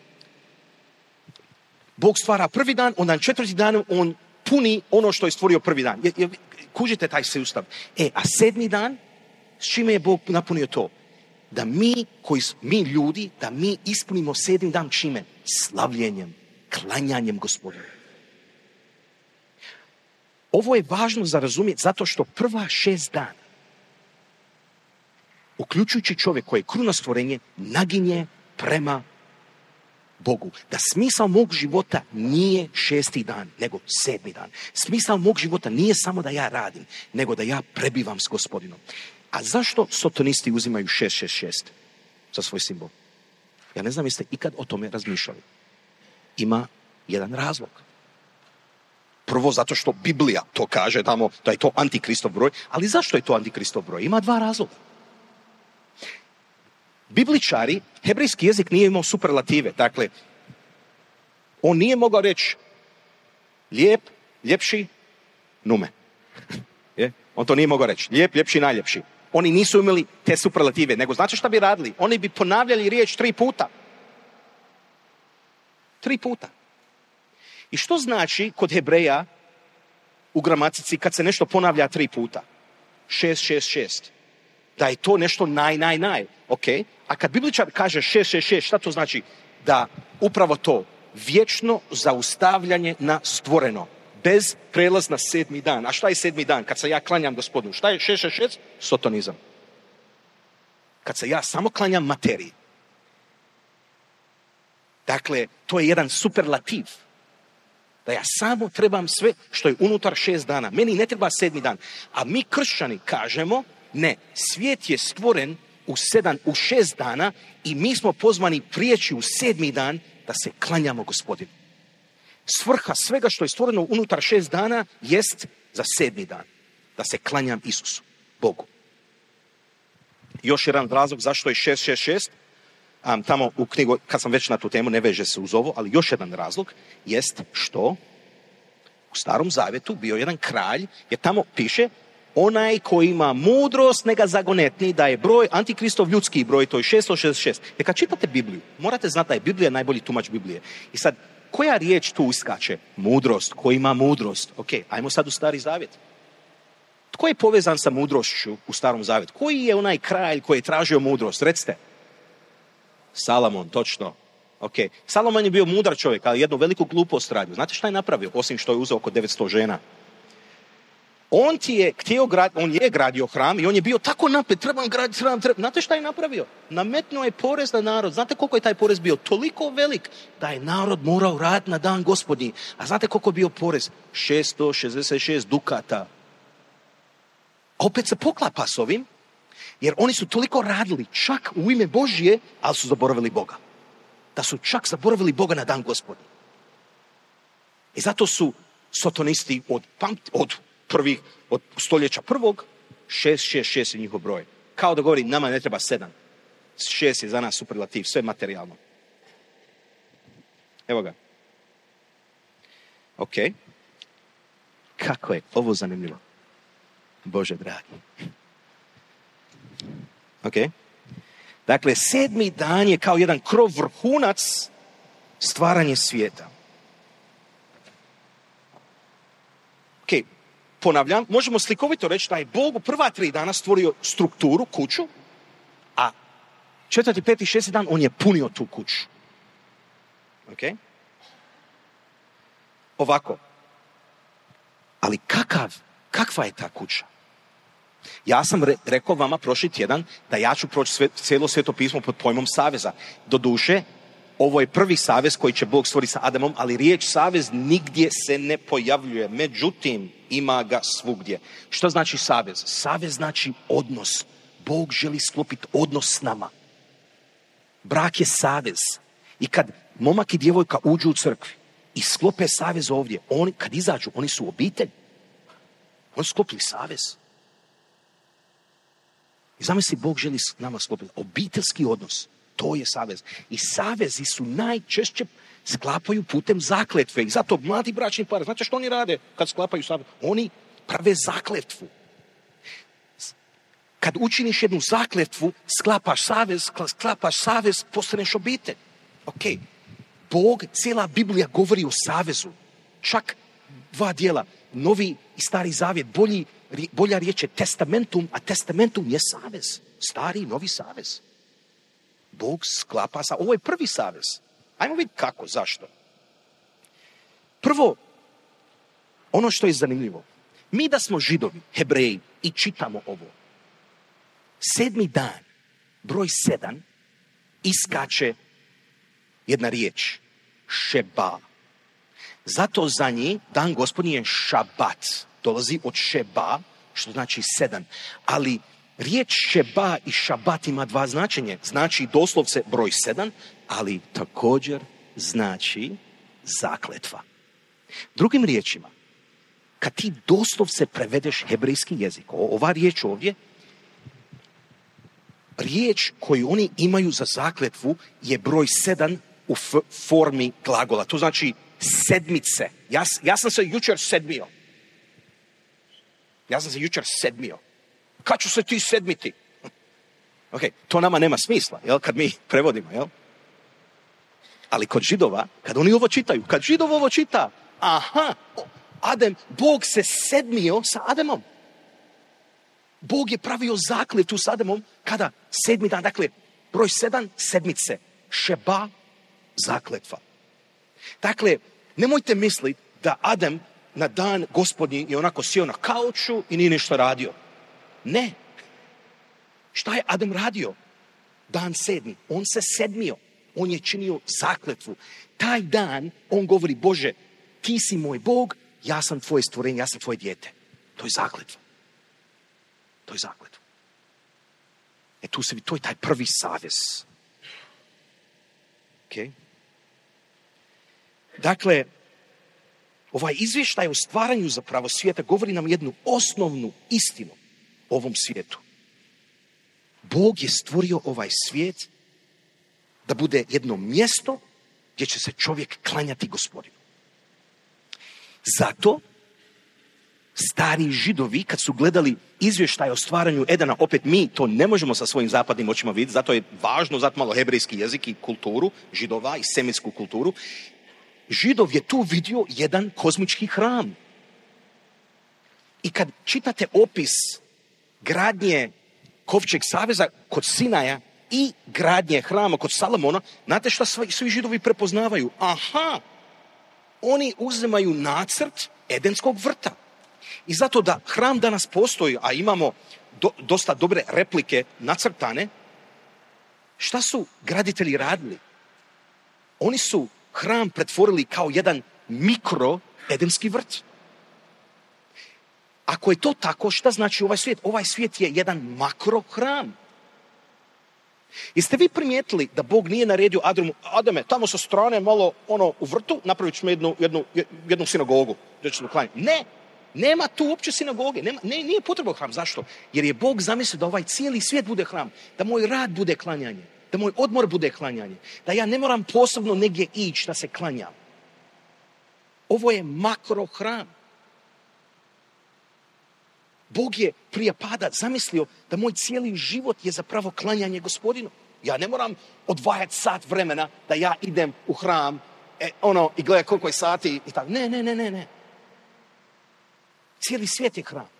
Bog stvara prvi dan, onda četvrti dan on puni ono što je stvorio prvi dan. Je, je, kužite taj sustav. E, a sedmi dan, s čime je Bog napunio to? Da mi, koji, mi ljudi, da mi ispunimo sedmi dan čime? Slavljenjem, klanjanjem Gospodinu. Ovo je važno za razumjeti zato što prva šest dana, uključujući čovjek koji je kruna stvorenje, naginje prema Bogu. Da smisao mog života nije šesti dan, nego sedmi dan. Smisao mog života nije samo da ja radim, nego da ja prebivam s Gospodinom. A zašto sotonisti uzimaju šest šest šest za svoj simbol? Ja ne znam jeste ikad o tome razmišljali. Ima jedan razlog. Prvo zato što Biblija to kaže tamo da je to antikristov broj, ali zašto je to antikristov broj? Ima dva razloga. Bibličari, hebrejski jezik nije imao superlative, dakle, on nije mogao reći lijep, ljepši, nume. Je? On to nije mogao reći. Lijep, ljepši, najljepši. Oni nisu imali te superlative, nego znate šta bi radili? Oni bi ponavljali riječ tri puta. Tri puta. I što znači kod Hebreja u gramatici kad se nešto ponavlja tri puta? Šest, šest, šest. Da je to nešto naj, naj, naj. Ok? A kad Bibličar kaže šest, šest, šest, šta to znači? Da upravo to, vječno zaustavljanje na stvoreno. Bez prelaz na sedmi dan. A šta je sedmi dan? Kad se ja klanjam Gospodinu. Šta je šest šest šest? Sotonizam. Kad se ja samo klanjam materiji. Dakle, to je jedan superlativ. Da ja samo trebam sve što je unutar šest dana. Meni ne treba sedmi dan. A mi kršćani kažemo, ne, svijet je stvoren u, sedam, u šest dana i mi smo pozvani prijeći u sedmi dan da se klanjamo Gospodinu. Svrha svega što je stvoreno unutar šest dana jest za sedmi dan. Da se klanjam Isusu, Bogu. Još jedan razlog zašto je šest šest šest. Um, tamo u knjigu, kad sam već na tu temu, ne veže se uz ovo, ali još jedan razlog jest što u Starom Zavjetu bio jedan kralj, jer tamo piše onaj koji ima mudrost neka zagonetni, da je broj antikristov ljudski broj, to je šesto šezdeset šest. Jer kad čitate Bibliju, morate znati da je Biblija najbolji tumač Biblije. I sad, koja riječ tu iskače? Mudrost, ko ima mudrost? Ok, ajmo sad u Stari Zavjet. Tko je povezan sa mudrošću u Starom Zavjetu? Koji je onaj kralj koji je tražio mudrost? Recite. Salomon, točno. Ok. Salomon je bio mudar čovjek, ali jednu veliku glupost radio. Znate šta je napravio? Osim što je uzeo oko devetsto žena. On ti je htio grad, on je gradio hram i on je bio tako napet, trebam graditi hram, trebam. Znate šta je napravio? Nametnuo je porez na narod. Znate koliko je taj porez bio? Toliko velik da je narod morao raditi na dan Gospodnji. A znate koliko je bio porez? šesto šezdeset šest dukata. A opet se poklapa s ovim, jer oni su toliko radili čak u ime Božje, ali su zaboravili Boga. Da su čak zaboravili Boga na dan Gospodnji. I zato su sotonisti od, od prvih, od stoljeća prvog, šest šest šest je njihov broj. Kao da govori, nama ne treba sedam. Šest je za nas superlativ, sve materijalno. Evo ga. Ok. Kako je ovo zanimljivo. Bože dragi. Ok. Dakle, sedmi dan je kao jedan krov, vrhunac stvaranje svijeta. Ok. Ponavljam, možemo slikovito reći da je Bog u prva tri dana stvorio strukturu, kuću, a četvrti, peti, šesti dan on je punio tu kuću. Ok? Ovako. Ali kakav, kakva je ta kuća? Ja sam re, rekao vama prošli tjedan da ja ću proći sve, cijelo Sveto pismo pod pojmom saveza. Doduše, ovo je prvi savez koji će Bog stvoriti sa Adamom, ali riječ savez nigdje se ne pojavljuje. Međutim, ima ga svugdje. Što znači savez? Savez znači odnos. Bog želi sklopiti odnos s nama. Brak je savez. I kad momak i djevojka uđu u crkvi i sklope savez ovdje, oni, kad izađu, oni su obitelj. Oni su sklopili savez. I zamisli, Bog želi s nama sklopiti obiteljski odnos. To je savez. I savezi su najčešće Sklapaju putem zakletve. I zato mladi bračni par, znate što oni rade kad sklapaju savez? Oni prave zakletvu. Kad učiniš jednu zakletvu, sklapaš savez, sklapaš savez, postaneš obitelj. Ok, Bog, cijela Biblija govori o savezu. Čak dva dijela, Novi i Stari Zavjet, bolji, bolja riječ je testamentum, a testamentum je savez. Stari i novi savez. Bog sklapa savez. Ovo je prvi savez. Ajmo vidjeti kako, zašto. Prvo, ono što je zanimljivo. Mi da smo Židovi, Hebreji, i čitamo ovo. Sedmi dan, broj sedam, iskače jedna riječ. Šeba. Zato za njih dan Gospodnji je šabat. Dolazi od šeba, što znači sedam. Ali riječ šeba i šabat ima dva značenja. Znači doslovce broj sedam, ali također znači zakletva. Drugim riječima, kad ti doslovce prevedeš hebrejski jezik, ova riječ ovdje, riječ koju oni imaju za zakletvu je broj sedam u f- formi glagola. To znači sedmice. Ja, ja sam se jučer sedmio. Ja sam se jučer sedmio. Kad ću se ti sedmiti? Ok, to nama nema smisla, jel, kad mi prevodimo, jel? Ali kod Židova, kad oni ovo čitaju, kad Židov ovo čita, aha, Adem, Bog se sedmio sa Ademom. Bog je pravio zakletvu s Ademom kada sedmi dan, dakle, broj sedam, sedmice, šeba, zakletva. Dakle, nemojte misliti da Adem na dan Gospodnji je onako sjeo na kauču i nije ništa radio. Ne. Šta je Adem radio? Dan sedmi. On se sedmio. On je činio zakletvu. Taj dan on govori, Bože, ti si moj Bog, ja sam tvoje stvorenje, ja sam tvoje dijete. To je zakletva. To je zakletva. E tu se vidi, to je taj prvi savez. Okay. Dakle, ovaj izvještaj o stvaranju zapravo svijeta govori nam jednu osnovnu istinu o ovom svijetu. Bog je stvorio ovaj svijet da bude jedno mjesto gdje će se čovjek klanjati Gospodinu. Zato stari Židovi, kad su gledali izvještaj o stvaranju Edena, opet mi to ne možemo sa svojim zapadnim očima vidjeti, zato je važno znati malo hebrejski jezik i kulturu Židova i semitsku kulturu. Židov je tu vidio jedan kozmički hram. I kad čitate opis gradnje Kovčeg saveza kod Sinaja i gradnje hrama kod Salomona, znate šta svi, svi Židovi prepoznavaju? Aha, oni uzimaju nacrt Edenskog vrta. I zato da hram danas postoji, a imamo do, dosta dobre replike nacrtane, šta su graditelji radili? Oni su hram pretvorili kao jedan mikro Edenski vrt. Ako je to tako, šta znači ovaj svijet? Ovaj svijet je jedan makro hram. Jeste vi primijetili da Bog nije naredio Adamu, Adame, tamo sa strane malo ono u vrtu, napravit ćemo jednu, jednu, jednu sinagogu. Ne, nema tu uopće sinagoge, nema, ne, nije potreban hram. Zašto? Jer je Bog zamislio da ovaj cijeli svijet bude hram, da moj rad bude klanjanje, da moj odmor bude klanjanje, da ja ne moram posebno negdje ići da se klanjam. Ovo je makro hram. Bog je prije pada zamislio da moj cijeli život je zapravo klanjanje Gospodinu. Ja ne moram odvajati sat vremena da ja idem u hram e, ono, i gledam koliko je sati i tako. Ne, ne, ne, ne, ne. Cijeli svijet je hram.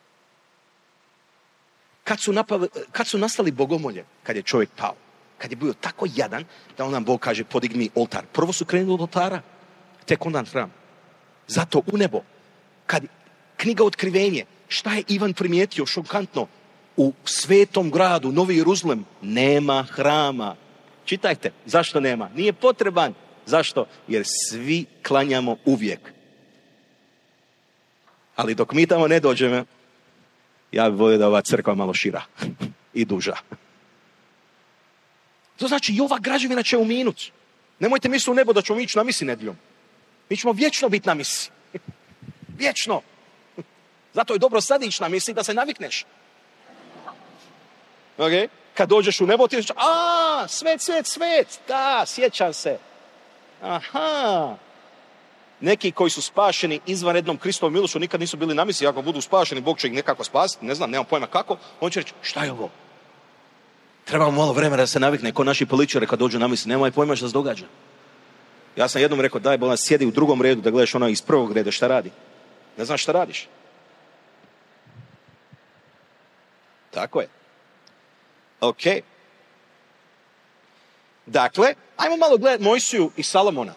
Kad su, napali, kad su nastali bogomolje, kad je čovjek pao, kad je bio tako jadan da on nam Bog kaže podigni oltar. Prvo su krenuli od oltara, tek onda hram. Zato u nebo, kad knjiga Otkrivenje, šta je Ivan primijetio šokantno? U svetom gradu, Novi Jeruzalem, nema hrama. Čitajte, zašto nema? Nije potreban. Zašto? Jer svi klanjamo uvijek. Ali dok mi tamo ne dođemo, ja bih volio da ova crkva malo šira i duža. To znači i ova građevina će uminut. Nemojte misliti u nebo da ćemo ići na misi nedjeljom. Mi ćemo vječno biti na misi. Vječno. Zato je dobro sad ići na misi da se navikneš. Okay? Kad dođeš u nebo ti ćeš, a, svet, svet, svet, da, sjećam se. Aha, neki koji su spašeni izvanrednom Kristovom milošću nikad nisu bili na misiji, ako budu spašeni, Bog će ih nekako spasiti, ne znam, nemam pojma kako, on će reći, šta je ovo? Trebamo malo vremena da se navikne, ko naši političari kad dođu na misiju, nemaj pojma šta se događa. Ja sam jednom rekao, daj bolan, sjedi u drugom redu da gledaš ona iz prvog reda šta radi. Ne znaš šta radiš. Tako je. Ok. Dakle, ajmo malo gledati Mojsiju i Salomona.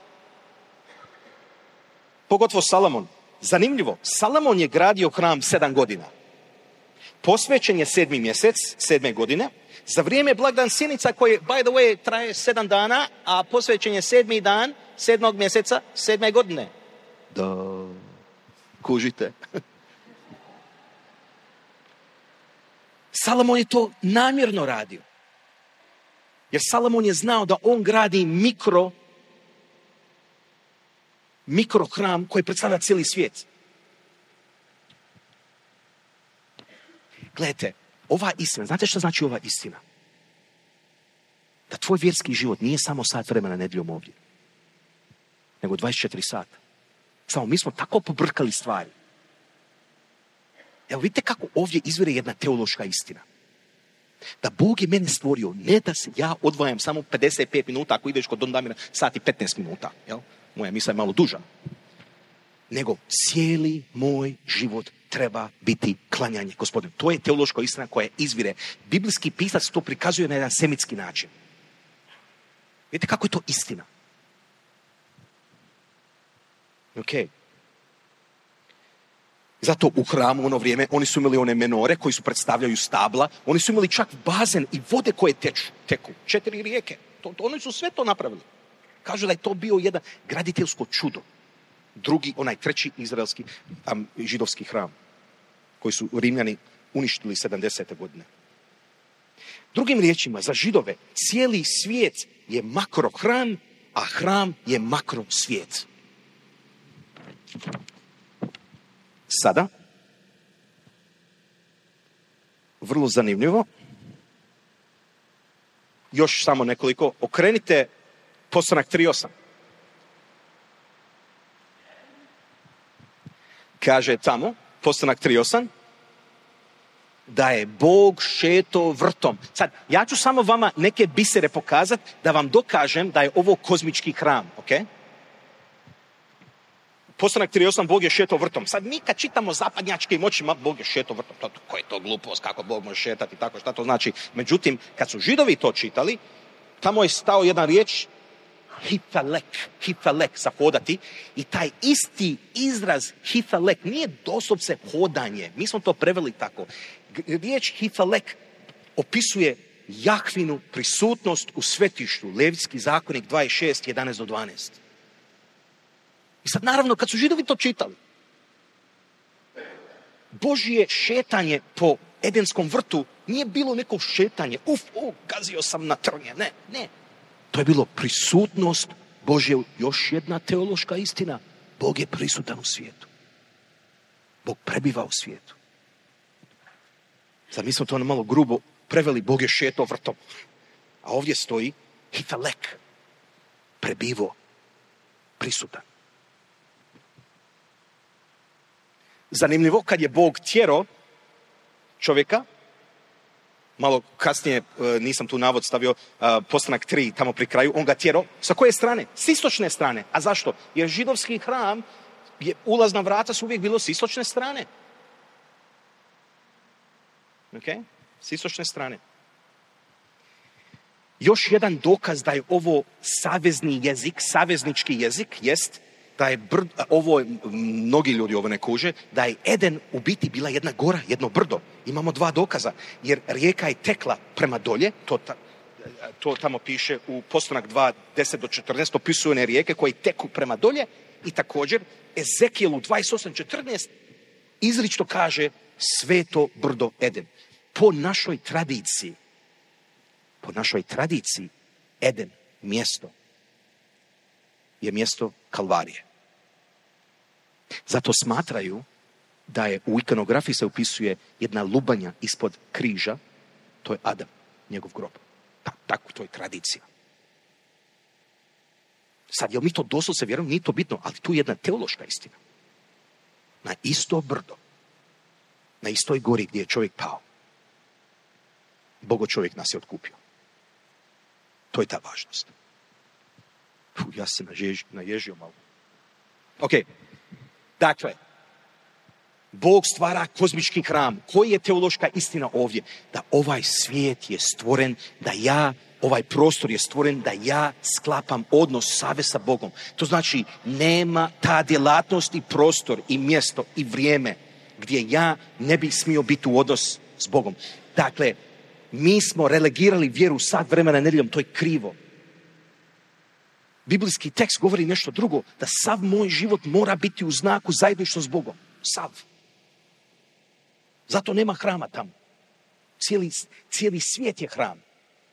Pogotovo Salomon. Zanimljivo, Salomon je gradio hram sedam godina. Posvećen je sedmi mjesec, sedme godine. Za vrijeme blagdan sjenica koji, by the way, traje sedam dana, a posvećen je sedmi dan, sedmog mjeseca, sedme godine. Da, kužite. Salomon je to namjerno radio. Jer Salomon je znao da on gradi mikro, mikro hram koji predstavlja cijeli svijet. Gledajte, ova istina, znate što znači ova istina? Da tvoj vjerski život nije samo sat vremena nedjeljom ovdje, nego dvadeset četiri sata. Samo mi smo tako pobrkali stvari. Evo vidite kako ovdje izvire jedna teološka istina. Da Bog je mene stvorio, ne da se ja odvajam samo pedeset pet minuta, ako ideš kod Don Damira, sati petnaest minuta. Jel? Moja misla je malo duža. Nego cijeli moj život treba biti klanjanje Gospodinu. To je teološka istina koja izvire. Biblijski pisac to prikazuje na jedan semitski način. Vidite kako je to istina. Ok. Zato u hramu u ono vrijeme oni su imali one menore koji su predstavljaju stabla. Oni su imali čak bazen i vode koje teču, teku. Četiri rijeke. To, to, oni su sve to napravili. Kažu da je to bio jedan graditeljsko čudo. Drugi, onaj treći izraelski um, židovski hram koji su Rimljani uništili sedamdesete godine. Drugim riječima, za Židove cijeli svijet je makro hram, a hram je makro svijet. Sada, vrlo zanimljivo, još samo nekoliko, okrenite Postanak tri osam. Kaže tamo, Postanak tri osam, da je Bog šeto vrtom. Sad, ja ću samo vama neke bisere pokazati da vam dokažem da je ovo kozmički hram, ok? Postanak tri osam, Bog je šeto vrtom. Sad mi kad čitamo zapadnjačkim očima, Bog je šeto vrtom. To, ko je to glupost, kako Bog može šetati, tako šta to znači. Međutim, kad su Židovi to čitali, tamo je stao jedan riječ, hitalek, hitalek, za hodati. I taj isti izraz hitalek nije doslovce hodanje. Mi smo to preveli tako. Riječ hitalek opisuje Jahvinu prisutnost u svetištu. Levitski zakonik dvadeset šest, jedanaest do dvanaest. I sad naravno kad su Židovi to čitali, Božje šetanje po Edenskom vrtu nije bilo neko šetanje, uf, uf, gazio sam na trnje, ne, ne. To je bilo prisutnost Božje, još jedna teološka istina. Bog je prisutan u svijetu. Bog prebiva u svijetu. Sad mi smo to ono malo grubo preveli, Bog je šetao vrtom. A ovdje stoji hitalek, prebivo, prisutan. Zanimljivo, kad je Bog tjerao čovjeka, malo kasnije, nisam tu navod stavio, Postanak tri, tamo pri kraju, on ga tjerao. Sa koje strane? S istočne strane. A zašto? Jer židovski hram, je, ulazna vrata su uvijek bilo s istočne strane. Ok? S istočne strane. Još jedan dokaz da je ovo savezni jezik, saveznički jezik, jest da je brd, ovo, mnogi ljudi ovo ne kuže, da je Eden u biti bila jedna gora, jedno brdo. Imamo dva dokaza, jer rijeka je tekla prema dolje, to, ta, to tamo piše u Postanak dva, deset do četrnaest, opisuju one rijeke koje teku prema dolje i također Ezekijelu dvadeset osam, četrnaest izričito kaže sveto brdo Eden. Po našoj tradiciji, po našoj tradiciji, Eden, mjesto, je mjesto Kalvarije. Zato smatraju da je u ikonografiji se upisuje jedna lubanja ispod križa, to je Adam, njegov grob. Ta, tako, to je tradicija. Sad, jel mi to doslovce vjerujemo? Nije to bitno, ali tu je jedna teološka istina. Na isto brdo, na istoj gori gdje je čovjek pao, Bogo čovjek nas je otkupio. To je ta važnost. Puh, ja se naježio, naježio malo. Ok, dakle, Bog stvara kozmički hram. Koji je teološka istina ovdje? Da ovaj svijet je stvoren, da ja, ovaj prostor je stvoren, da ja sklapam odnos, savez sa Bogom. To znači, nema ta djelatnost i prostor i mjesto i vrijeme gdje ja ne bi smio biti u odnos s Bogom. Dakle, mi smo relegirali vjeru sat vremena nedjeljom, to je krivo. Biblijski tekst govori nešto drugo, da sav moj život mora biti u znaku zajedništva s Bogom. Sav. Zato nema hrama tamo. Cijeli, cijeli svijet je hram.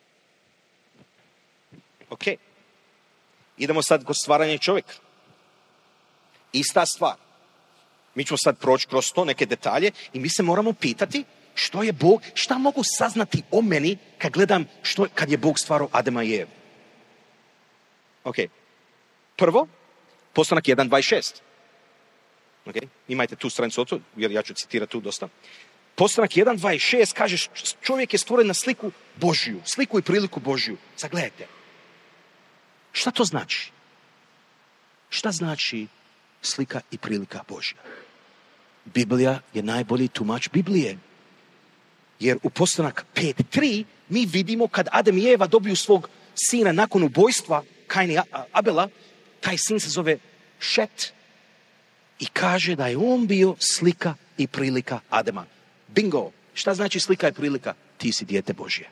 Ok. Idemo sad kod stvaranja čovjeka. Ista stvar. Mi ćemo sad proći kroz to, neke detalje, i mi se moramo pitati što je Bog, šta mogu saznati o meni kad gledam što, kad je Bog stvarao Adama i Evu. Ok. Prvo, Postanak jedan dvadeset šest. Okay. Imajte tu stranicu od, jer ja ću citirati tu dosta. Postanak jedan dvadeset šest kaže čovjek je stvoren na sliku Božju, sliku i priliku Božju. Zagledajte. Šta to znači? Šta znači slika i prilika Božja? Biblija je najbolji tumač Biblije. Jer u Postanak pet tri mi vidimo kad Adam i Eva dobiju svog sina nakon ubojstva Kaina i Abela, taj sin se zove Šet i kaže da je on bio slika i prilika Adama. Bingo! Šta znači slika i prilika? Ti si dijete Božje.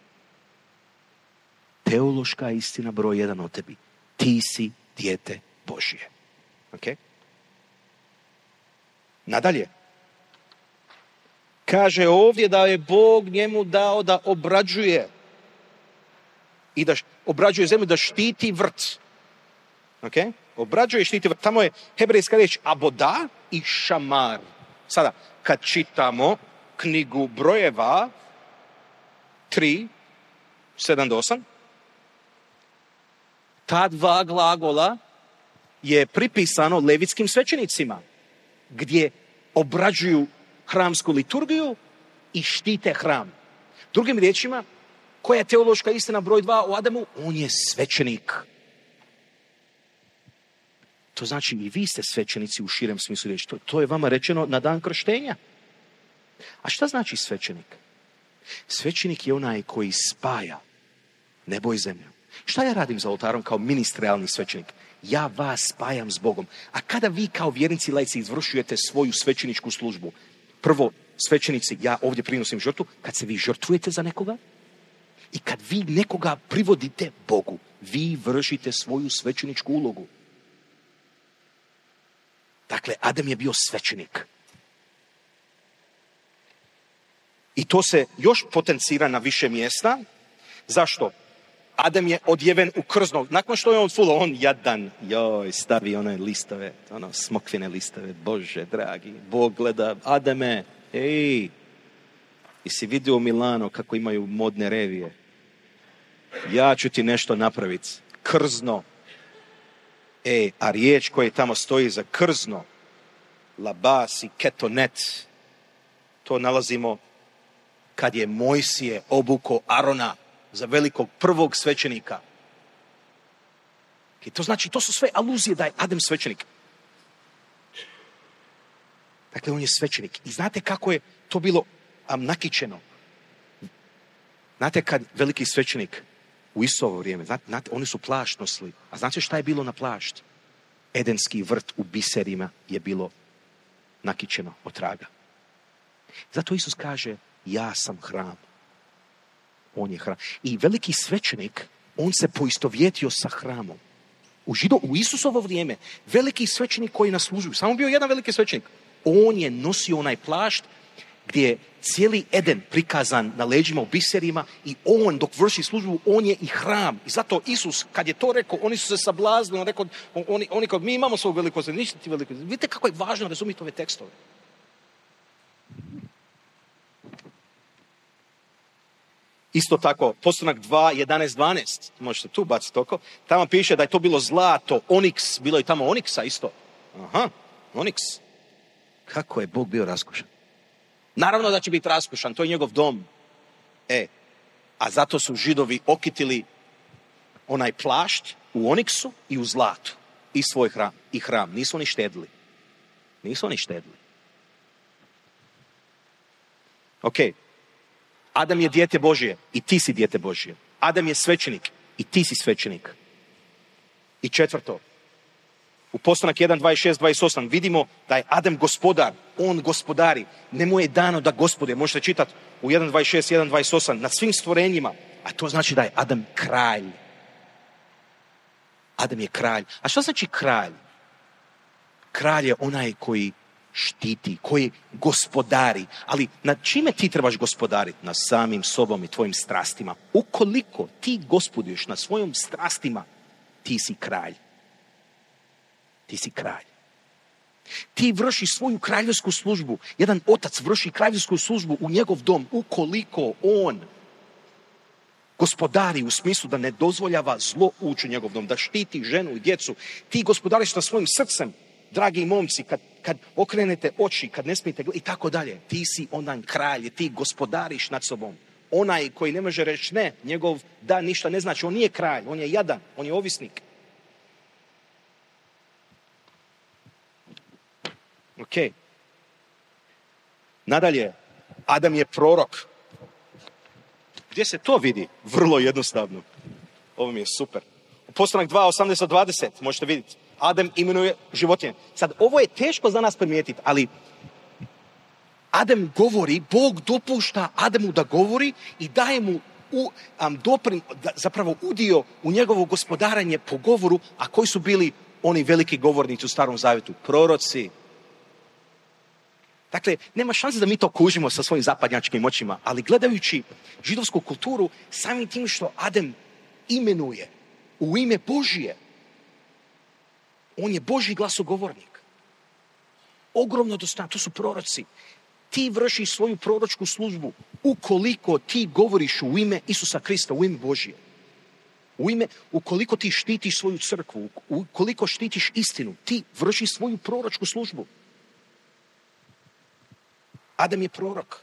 Teološka istina broj jedan o tebi. Ti si dijete Božje. Ok? Nadalje. Kaže ovdje da je Bog njemu dao da obrađuje i da obrađuje zemlju, da štiti vrt. Ok? Obrađuje i štiti vrt. Tamo je hebrejska riječ aboda i šamar. Sada, kad čitamo knjigu brojeva tri, sedam do osam, ta dva glagola je pripisano levitskim svećenicima, gdje obrađuju hramsku liturgiju i štite hram. Drugim riječima, koja je teološka istina broj dva o Adamu? On je svećenik. To znači i vi ste svećenici u širem smislu riječi. To, to je vama rečeno na dan krštenja. A šta znači svećenik? Svećenik je onaj koji spaja nebo i zemlju. Šta ja radim za oltarom kao ministrijalni svećenik? Ja vas spajam s Bogom. A kada vi kao vjernici laici izvršujete svoju svećeničku službu, prvo, svećenici, ja ovdje prinosim žrtvu, kad se vi žrtvujete za nekoga i kad vi nekoga privodite Bogu, vi vršite svoju svećeničku ulogu. Dakle, Adam je bio svećenik. I to se još potencira na više mjesta. Zašto? Adam je odjeven u krzno. Nakon što je on fulo, on jadan, joj, stavi one listove, ono, smokvine listove, Bože, dragi, Bog gleda, Adame, ej, i si vidio u Milano kako imaju modne revije. Ja ću ti nešto napraviti. Krzno. Ej, a riječ koja tamo stoji za krzno, labas i ketonet, to nalazimo kad je Mojsije obuko Arona za velikog prvog svećenika. I to znači, to su sve aluzije da je Adam svećenik. Dakle, on je svećenik. I znate kako je to bilo um, nakičeno? Znate kad veliki svećenik u Isusovo vrijeme, znate, znate, oni su plašt nosili. A znate šta je bilo na plašt? Edenski vrt u biserima je bilo nakičeno od traga. Zato Isus kaže, ja sam hram. On je hram. I veliki svećenik, on se poistovjetio sa hramom. U, žido, u Isusovo vrijeme, veliki svećenik koji nas služuju, samo bio jedan veliki svećenik, on je nosio onaj plašt gdje je cijeli Eden prikazan na leđima u biserima i on dok vrši službu, on je i hram. I zato Isus, kad je to rekao, oni su se sablaznili, on rekao, oni, oni kao, mi imamo svog velikog svećenika, ništa ti veliko. Vidite kako je važno razumjeti ove tekstove. Isto tako, postanak dva, jedanaest, dvanaest, možete tu baciti oko, tamo piše da je to bilo zlato, oniks, bilo je tamo oniksa isto. Aha, oniks. Kako je Bog bio raskošan? Naravno da će biti raskošan, to je njegov dom. E, a zato su Židovi okitili onaj plašt u oniksu i u zlatu. I svoj hram. I hram. Nisu oni štedili. Nisu oni štedili. Ok. Adam je dijete Božje i ti si dijete Božje. Adam je svećenik i ti si svećenik. I četvrto. U postanak jedan, dvadeset šest, dvadeset osam vidimo da je Adam gospodar. On gospodari. Ne mu je dano da gospode. Možete čitati u jedan, dvadeset šest, jedan, dvadeset osam nad svim stvorenjima. A to znači da je Adam kralj. Adam je kralj. A što znači kralj? Kralj je onaj koji štiti, koji gospodari. Ali nad čime ti trebaš gospodariti? Nad samim sobom i tvojim strastima. Ukoliko ti gospoduješ nad svojim strastima, ti si kralj. Ti si kralj. Ti vršiš svoju kraljevsku službu. Jedan otac vrši kraljevsku službu u njegov dom. Ukoliko on gospodari u smislu da ne dozvoljava zlo ući u njegov dom, da štiti ženu i djecu. Ti gospodariš nad svojim srcem, dragi momci, kad, kad okrenete oči, kad ne smijete gledati i tako dalje. Ti si onaj kralj, ti gospodariš nad sobom. Onaj koji ne može reći ne, njegov da ništa ne znači. On nije kralj, on je jadan, on je ovisnik. Ok. Nadalje, Adam je prorok. Gdje se to vidi? Vrlo jednostavno. Ovo mi je super. U postanak dva, osamnaest, dvadeset možete vidjeti. Adam imenuje životinje. Sad, ovo je teško za nas primijetiti, ali Adam govori, Bog dopušta Adamu da govori i daje mu u, um, doprin, da, zapravo udio u njegovo gospodaranje po govoru, a koji su bili oni veliki govornici u Starom Zavjetu? Proroci. Dakle, nema šanse da mi to kužimo sa svojim zapadnjačkim očima, ali gledajući židovsku kulturu, samim tim što Adam imenuje u ime Božije, on je Božji glasogovornik. Ogromno dostan, to su proroci. Ti vršiš svoju proročku službu ukoliko ti govoriš u ime Isusa Krista, u ime Božije. U ime, ukoliko ti štitiš svoju crkvu, ukoliko štitiš istinu, ti vršiš svoju proročku službu. Adam je prorok.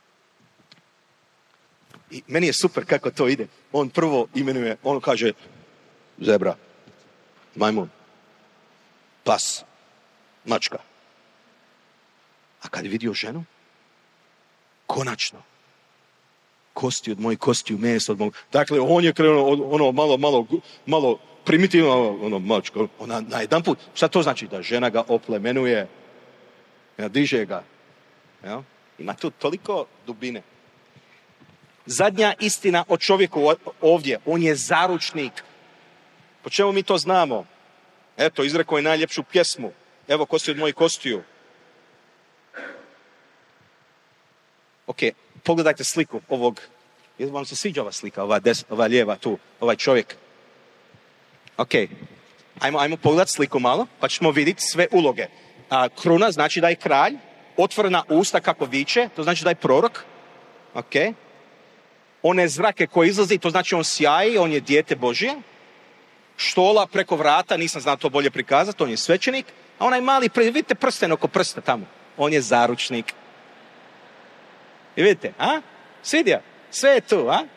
I meni je super kako to ide. On prvo imenuje, on kaže zebra, majmun, pas, mačka. A kad je vidio ženu, konačno, kosti od mojih kostiju, meso od mojih. Dakle, on je krenuo ono malo, malo, malo primitivno, ono mačka, ona na jedan put. Šta to znači? Da žena ga oplemenuje, diže ga. Ja? Ima tu toliko dubine. Zadnja istina o čovjeku ovdje, on je zaručnik. Po čemu mi to znamo? Eto, izrekao je najljepšu pjesmu. Evo, kosti od mojih kostiju. Ok, pogledajte sliku ovog. Jel vam se sviđa ova slika, ova, des, ova lijeva tu, ovaj čovjek? Ok, ajmo, ajmo pogledati sliku malo, pa ćemo vidjeti sve uloge. A, kruna znači da je kralj, otvorena usta kako viče, to znači da je prorok. Ok. One zrake koje izlazi, to znači on sjaji, on je dijete Božje. Štola preko vrata, nisam znao to bolje prikazati, on je svećenik. A onaj mali, vidite prsten oko prsta tamo, on je zaručnik. I vidite, a? Svidja, sve je tu, a?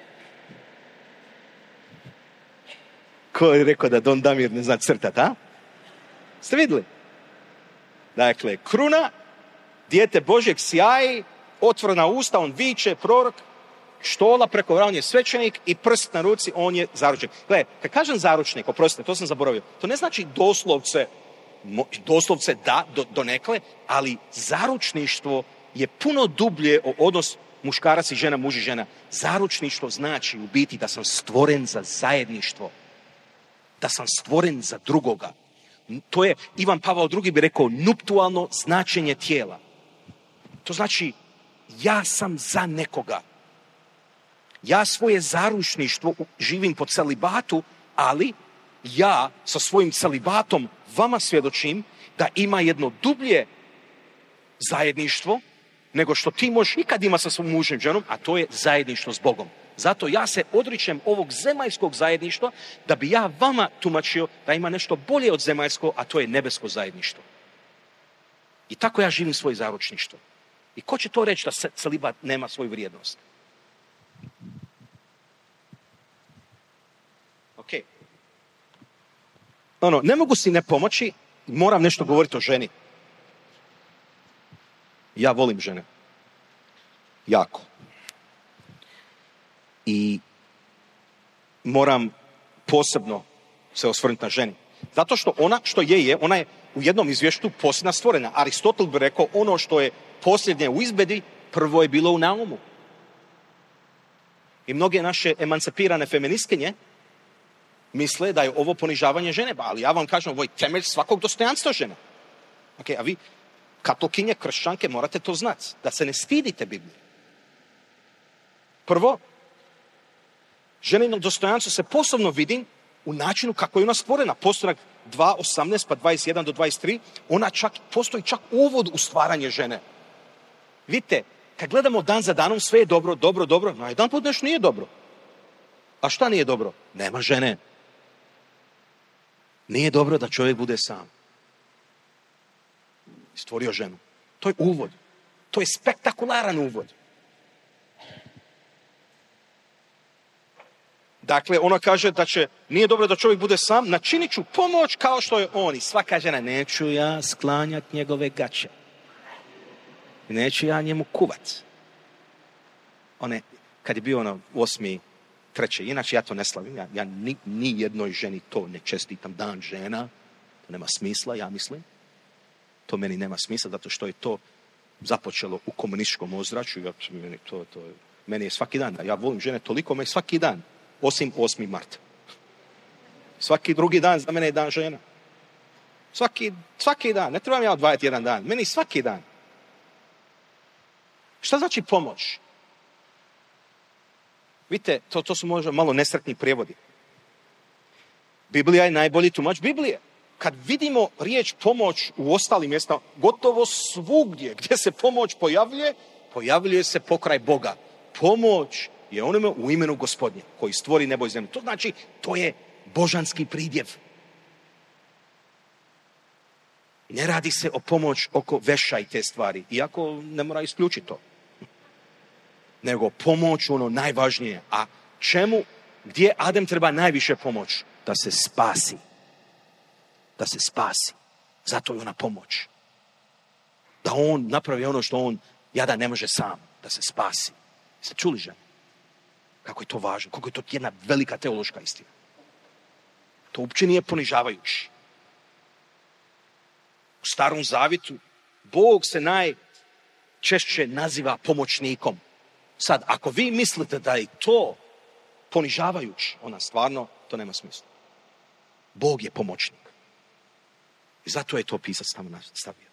Ko je rekao da Don Damir ne zna crtat, a? Ste vidjeli? Dakle, kruna, dijete Božjeg sjaji, otvorena usta, on viče, prorok, štola preko vrata, on je svećenik i prst na ruci, on je zaručnik. Gle, kad kažem zaručnik, oprostite, to sam zaboravio, to ne znači doslovce, doslovce da, do, donekle, ali zaručništvo je puno dublje o odnos muškarac i žena, muž i žena. Zaručništvo znači u biti da sam stvoren za zajedništvo, da sam stvoren za drugoga. To je, Ivan Pavao drugi bi rekao, nuptualno značenje tijela. To znači, ja sam za nekoga. Ja svoje zaručništvo živim po celibatu, ali ja sa svojim celibatom vama svjedočim da ima jedno dublje zajedništvo nego što ti možeš ikad ima sa svojim mužem ženom, a to je zajedništvo s Bogom. Zato ja se odričem ovog zemaljskog zajedništva da bi ja vama tumačio da ima nešto bolje od zemaljskog, a to je nebesko zajedništvo. I tako ja živim svoje zaručništvo. I ko će to reći da celibat nema svoju vrijednost? Ok. Ono, ne mogu si ne pomoći, moram nešto govoriti o ženi. Ja volim žene. Jako. I moram posebno se osvrnuti na ženi. Zato što ona što je je, ona je u jednom izvještu posljedna stvorena. Aristotel bi rekao, ono što je posljednje u izbedi, prvo je bilo u naumu. I mnoge naše emancipirane feministkinje misle da je ovo ponižavanje žene, ali ja vam kažem, ovo je temelj svakog dostojanstva žene. Okay, a vi, katolkinje, kršćanke, morate to znati, da se ne stidite Biblije. Prvo, ženino dostojanstvo se posebno vidi u načinu kako je ona stvorena. Postorak dva osamnaest pa dvadeset jedan do dvadeset tri, ona čak, postoji čak uvod u stvaranje žene. Vidite, kad gledamo dan za danom, sve je dobro, dobro, dobro, no jedan put nešto nije dobro. A šta nije dobro? Nema žene. Nije dobro da čovjek bude sam. Stvorio ženu. To je uvod. To je spektakularan uvod. Dakle, ona kaže da će, nije dobro da čovjek bude sam, načinit ću pomoć kao što je on. I svaka žena, neću ja sklanjati njegove gaće. Neću ja njemu kuvat. One, kad je bio ono osmi, treće, inače ja to ne slavim, ja, ja ni, ni jednoj ženi to ne čestitam, dan žena, to nema smisla, ja mislim. To meni nema smisla, zato što je to započelo u komunističkom ozračju, ja, meni, to, to, meni je svaki dan, ja volim žene toliko, me svaki dan, osim osmi marta. Svaki drugi dan za mene je dan žena. Svaki, svaki dan, ne trebam ja odvajati jedan dan, meni svaki dan. Šta znači pomoć? Vidite, to, to su možda malo nesretni prijevodi. Biblija je najbolji tumač Biblije. Kad vidimo riječ pomoć u ostalim mjesta, gotovo svugdje gdje se pomoć pojavljuje, pojavljuje se pokraj Boga. Pomoć je onome u imenu Gospodnje koji stvori nebo i zemlju. To znači, to je božanski pridjev. Ne radi se o pomoć oko veša i te stvari, iako ne mora isključiti to. Nego pomoć ono najvažnije. A čemu, gdje Adem treba najviše pomoć? Da se spasi. Da se spasi. Zato je ona pomoć. Da on napravi ono što on jada ne može sam. Da se spasi. Ste čuli žene? Kako je to važno? Kako je to jedna velika teološka istina? To uopće nije ponižavajući. U Starom Zavjetu Bog se najčešće naziva pomoćnikom. Sad, ako vi mislite da je to ponižavajući, ona stvarno, to nema smisla. Bog je pomoćnik. I zato je to pisac tamo stavio.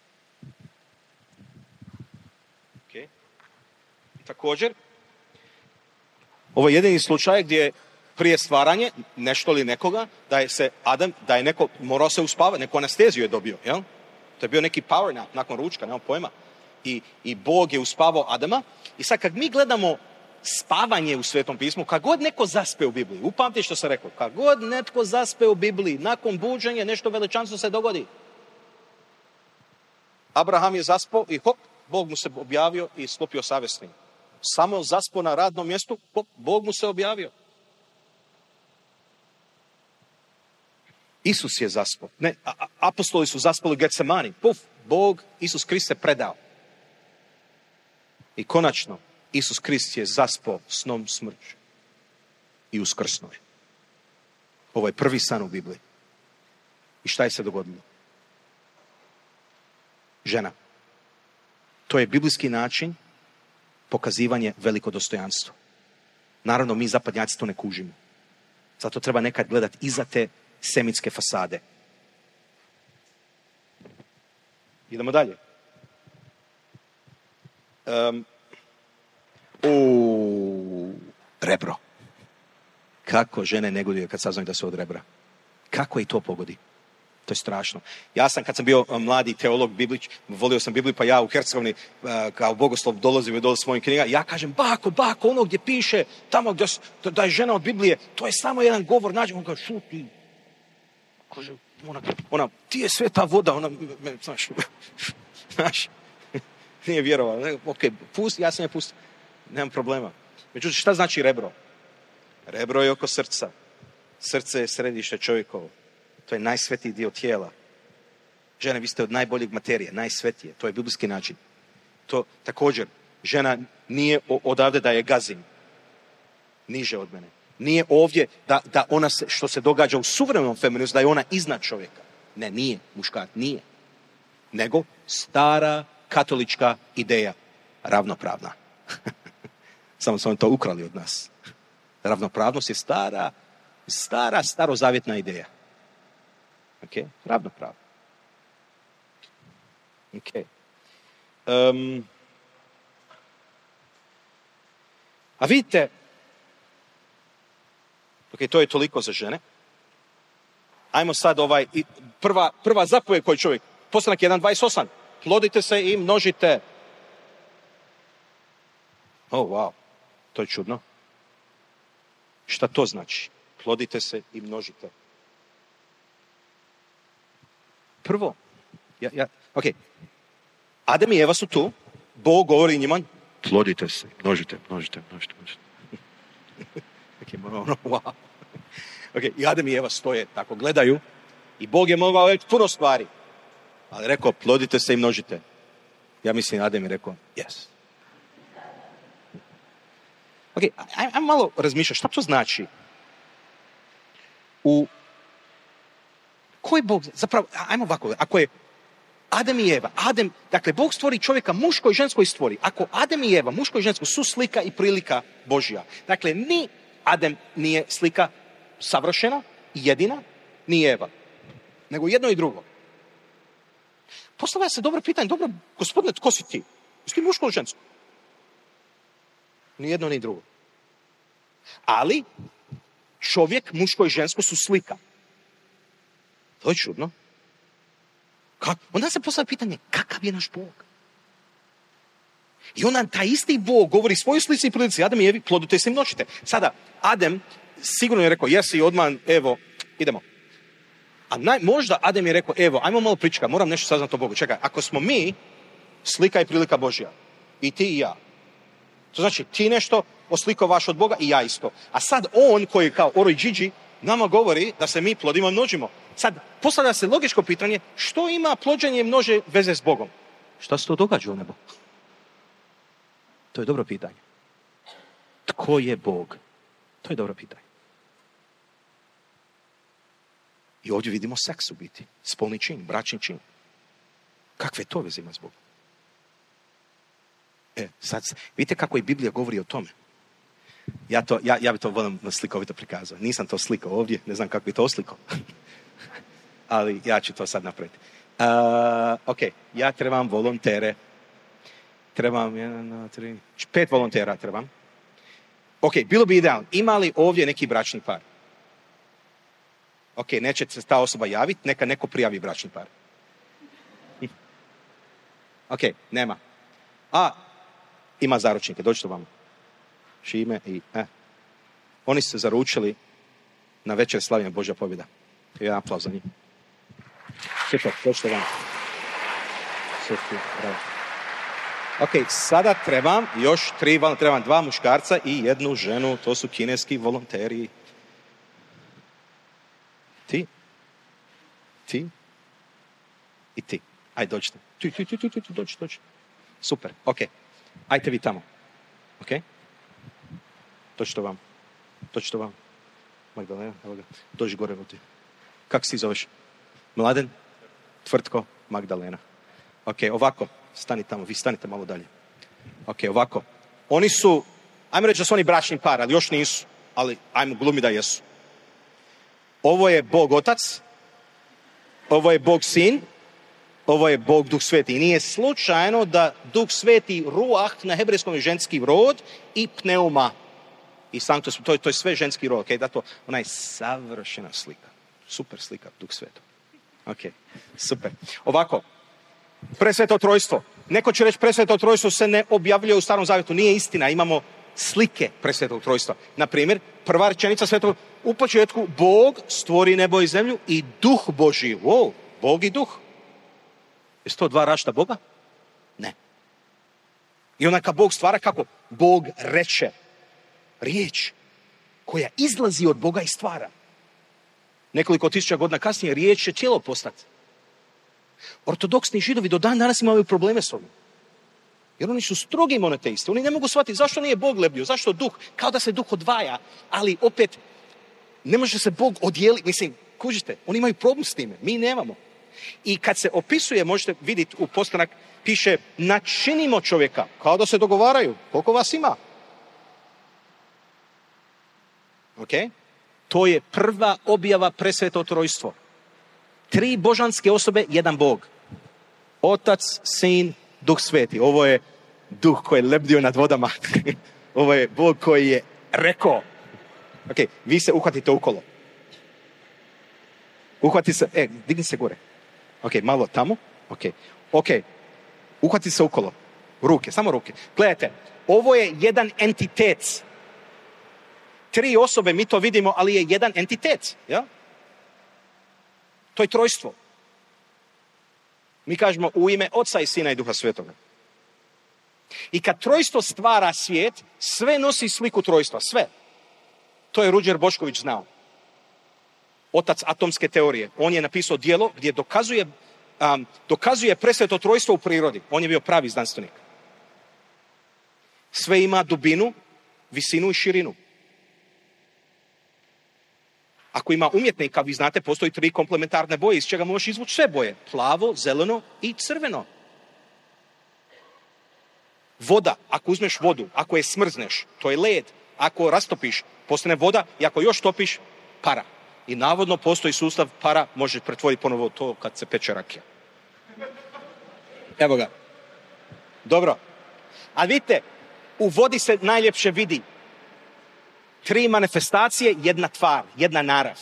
Okay. I također, ovo je jedini slučaj gdje prije stvaranje nešto ili nekoga, da je se Adam, da je neko morao se uspavati, neku anesteziju je dobio, jel? To je bio neki power nap nakon ručka, nemam pojma. I, i Bog je uspavao Adama. I sad kad mi gledamo spavanje u Svetom pismu, kad god neko zaspe u Bibliji, upamti što sam rekao, kad god netko zaspe u Bibliji, nakon buđenja nešto veličanstveno se dogodi. Abraham je zaspao i hop, Bog mu se objavio i sklopio savez s njim. Samo zaspao na radnom mjestu, hop, Bog mu se objavio. Isus je zaspao. Ne, a, apostoli su zaspali u Getsemani. Puf, Bog, Isus Krist se predao. I konačno, Isus Krist je zaspao snom smrću. I uskrsnuo je. Ovo je prvi san u Bibliji. I šta je se dogodilo? Žena. To je biblijski način pokazivanje veliko dostojanstvo. Naravno, mi zapadnjaci to ne kužimo. Zato treba nekad gledati iza te semitske fasade. Idemo dalje. Um, u rebro. Kako žene negoduju kad saznaju da su od rebra. Kako i to pogodi? To je strašno. Ja sam, kad sam bio mladi teolog, Biblić, volio sam Bibliju, pa ja u Hercegovini kao bogoslov dolazim i dolazim svojim knjiga. Ja kažem, bako, bako, ono gdje piše, tamo gdje da je žena od Biblije, to je samo jedan govor, nađem, on kaže, šuti. Kaže, ona, ona, ti je sveta voda, ona, me, znaš, znaš, nije vjerovala. Ok, pusti, ja sam je pustio, nemam problema. Međutim, šta znači rebro? Rebro je oko srca. Srce je središte čovjekovo. To je najsvetiji dio tijela. Žene, vi ste od najboljeg materije, najsvetije. To je biblijski način. To također, žena nije odavde da je gazim. Niže od mene. Nije ovdje da, da ona se, što se događa u suvremenom feminizmu, da je ona iznad čovjeka. Ne, nije. Muškarac, nije. Nego stara katolička ideja. Ravnopravna. Samo su oni to ukrali od nas. Ravnopravnost je stara, stara, starozavjetna ideja. Ok, ravnopravno. Ok. Um, a vidite, ok, to je toliko za žene. Ajmo sad ovaj, prva, prva zapovjed koji čovjek, Postanak jedan dvadeset osam, plodite se i množite. Oh, wow, to je čudno. Šta to znači? Plodite se i množite. Prvo, ja, ja, ok, Adam i Eva su tu, Bog govori njima, plodite se, množite, množite, množite, množite. Ok, ono, wow. Ok, i Adam i Eva stoje, tako gledaju, i Bog je mogao reći puno stvari, ali rekao, plodite se i množite. Ja mislim, Adam je rekao, yes. Ok, ajmo malo razmišljati, šta to znači? U Ko je Bog? Zapravo, ajmo ovako, ako je Adam i Eva, Adam, dakle, Bog stvori čovjeka, muško i žensko i stvori. Ako Adam i Eva, muško i žensko, su slika i prilika Božja. Dakle, ni Adam nije slika savršena i jedina, ni Eva. Nego jedno i drugo. Postavlja se dobro pitanje, dobro, gospodine, tko si ti? Jesi ti muško ili žensko? Ni jedno, ni drugo. Ali, čovjek, muško i žensko su slika. To je čudno. Kako? Onda se postavlja pitanje, kakav je naš Bog? I onda taj isti Bog govori svoju slici i prilici. Adam i Evi, plodite se i množite. Sada, Adam sigurno je rekao, jesi odman, evo, idemo. A naj, možda Adam je rekao, evo, ajmo malo pričekati, moram nešto saznati o Bogu. Čekaj, ako smo mi slika i prilika Božja, i ti i ja, to znači ti nešto oslikovaš od Boga i ja isto. A sad on koji je kao Oro i Điđi nama govori da se mi plodimo i množimo. Sad, postavlja se logičko pitanje, što ima plođenje i množe veze s Bogom? Šta se to događa u nebu? To je dobro pitanje. Tko je Bog? To je dobro pitanje. I ovdje vidimo seks u biti. Spolni čin, bračni čin. Kakve to veze ima s Bogom? E, sad, vidite kako i Biblija govori o tome. Ja, to, ja, ja bi to volim slikovito prikazao. Nisam to slikao ovdje, ne znam kako bi to oslikao. Ali ja ću to sad napraviti. Uh, ok, ja trebam volontere. Trebam, jedan, tri, pet volontera trebam. Ok, bilo bi idealno. Ima li ovdje neki bračni par? Ok, neće se ta osoba javiti, neka neko prijavi bračni par. Ok, nema. A, ima zaručnike, dođite vama. Šime i... Eh. Oni su se zaručili na večer slavljenja Božja pobjeda. Jedan aplauz za njih. Super, dođite vama. Super, bravo. Ok, sada trebam još tri, trebam dva muškarca i jednu ženu, to su kineski volonteri. Ti, ti i ti. Ajde, dođite. Ti, ti, ti, ti, ti, dođi, dođi. Super, ok. Ajde vi tamo. Ok? Dođite vam. Dođite vam. Magdalena, evo ga. Dođi gore u ti. Kako si zoveš? Mladen? Tvrtko? Magdalena. Ok, ovako. Stani tamo, vi stanite malo dalje. Ok, ovako. Oni su, ajmo reći da su oni bračni par, ali još nisu. Ali ajmo glumi da jesu. Ovo je Bog Otac, ovo je Bog Sin, ovo je Bog Duh Sveti. I nije slučajno da Duh Sveti ruah na hebrejskom je ženski rod i pneuma. I sanctus, to je, to je sve ženski rod. Okay? Da to, ona je savršena slika. Super slika Duh Svetog. Ok, super. Ovako, presveto trojstvo. Neko će reći presveto trojstvo se ne objavljuje u Starom zavjetu. Nije istina, imamo slike presvetog trojstva. Na primjer, prva rečenica svetog, u početku Bog stvori nebo i zemlju i duh Božji. Wow, Bog i duh. Jesu to dva različita Boga? Ne. I onda kad Bog stvara, kako? Bog reče. Riječ koja izlazi od Boga i stvara. Nekoliko tisuća godina kasnije riječ će tijelo postati. Ortodoksni Židovi do dan danas imaju probleme s ovim. Jer oni su strogi monoteisti. Oni ne mogu shvatiti zašto nije Bog lebdio, zašto duh, kao da se duh odvaja, ali opet ne može se Bog odijeli. Mislim, kužite, oni imaju problem s time, mi nemamo. I kad se opisuje, možete vidjeti u postanak, piše načinimo čovjeka, kao da se dogovaraju. Koliko vas ima? Ok? To je prva objava presveto trojstvo. Tri božanske osobe, jedan Bog. Otac, Sin, Duh Sveti. Ovo je duh koji je lebdio nad vodama. Ovo je Bog koji je rekao. Ok, vi se uhvatite okolo. Uhvati se, e, digni se gore. Ok, malo tamo. Ok, ok. Uhvati se okolo. Ruke, samo ruke. Gledajte, ovo je jedan entitet. Tri osobe, mi to vidimo, ali je jedan entitet. Ja? To je trojstvo. Mi kažemo u ime Oca i Sina i Duha Svetoga. I kad trojstvo stvara svijet, sve nosi sliku trojstva. Sve. To je Ruđer Bošković znao. Otac atomske teorije. On je napisao djelo gdje dokazuje, um, dokazuje presveto trojstvo u prirodi. On je bio pravi znanstvenik. Sve ima dubinu, visinu i širinu. Ako ima umjetnika, vi znate, postoji tri komplementarne boje iz čega možeš izvući sve boje. Plavo, zeleno i crveno. Voda, ako uzmeš vodu, ako je smrzneš, to je led. Ako rastopiš, postane voda i ako još topiš, para. I navodno postoji sustav para, možeš pretvoriti ponovo to kad se peče rakija. Evo ga. Dobro. A vidite, u vodi se najljepše vidi tri manifestacije, jedna tvar, jedna narav.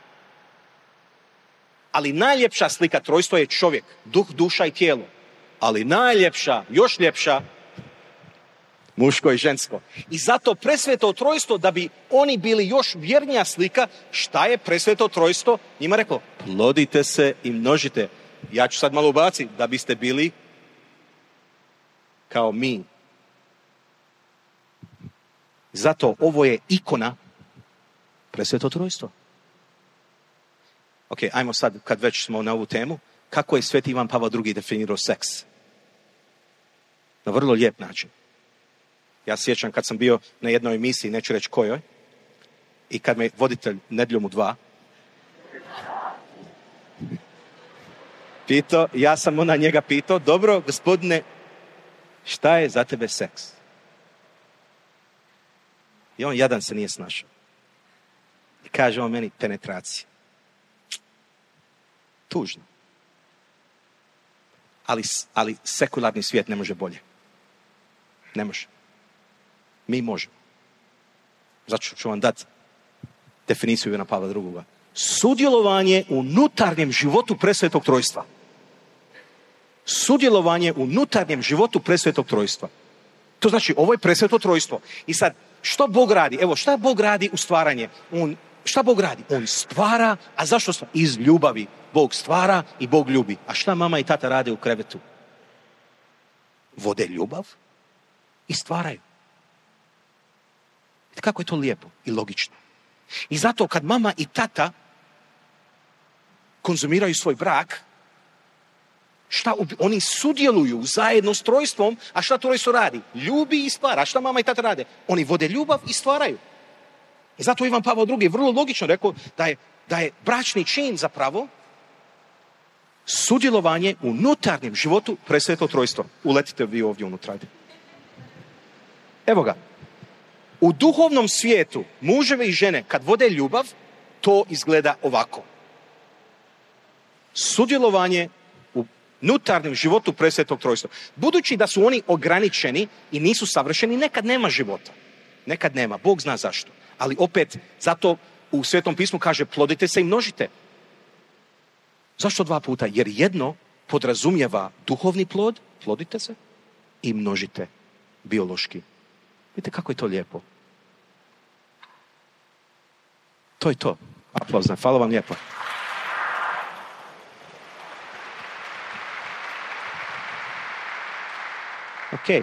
Ali najljepša slika trojstva je čovjek, duh, duša i tijelo. Ali najljepša, još ljepša, muško i žensko. I zato presveto trojstvo, da bi oni bili još vjernija slika, šta je presveto trojstvo? Njima rekao, plodite se i množite. Ja ću sad malo ubaciti, da biste bili kao mi. Zato ovo je ikona presveto trojstvo. Ok, ajmo sad, kad već smo na ovu temu, kako je Sveti Ivan Pavao drugi definirao seks? Na vrlo lijep način. Ja sjećam kad sam bio na jednoj emisiji, neću reći kojoj, i kad me voditelj Nedjeljom u dva pitao, ja sam onda njega pitao, dobro, gospodine, šta je za tebe seks? I on jadan se nije snašao. I kaže on meni, penetracija. Tužno. Ali, ali sekularni svijet ne može bolje. Ne može. Mi možemo. Zato ću vam dati definiciju Ivana Pavla drugoga. Sudjelovanje u unutarnjem životu presvetog trojstva. Sudjelovanje u unutarnjem životu presvetog trojstva. To znači, ovo je presveto trojstvo. I sad, što Bog radi? Evo, šta Bog radi u stvaranje? On, šta Bog radi? On stvara, a zašto stvara? Iz ljubavi. Bog stvara i Bog ljubi. A šta mama i tata rade u krevetu? Vode ljubav i stvaraju. Kako je to lijepo i logično. I zato kad mama i tata konzumiraju svoj brak, šta oni sudjeluju zajedno s trojstvom, a šta trojstvo radi? Ljubi i stvara. A šta mama i tata rade? Oni vode ljubav i stvaraju. I zato Ivan Pavao drugi vrlo logično rekao da je, da je bračni čin zapravo sudjelovanje u unutarnjem životu presveto trojstvo. Uletite vi ovdje unutra. Evo ga. U duhovnom svijetu muževe i žene kad vode ljubav, to izgleda ovako. Sudjelovanje u unutarnjem životu presvetog trojstva. Budući da su oni ograničeni i nisu savršeni, nekad nema života. Nekad nema. Bog zna zašto. Ali opet, zato u Svetom pismu kaže plodite se i množite. Zašto dva puta? Jer jedno podrazumijeva duhovni plod, plodite se, i množite biološki. Vidite kako je to lijepo. To je to. Aplauzna. Hvala vam lijepo. Ok.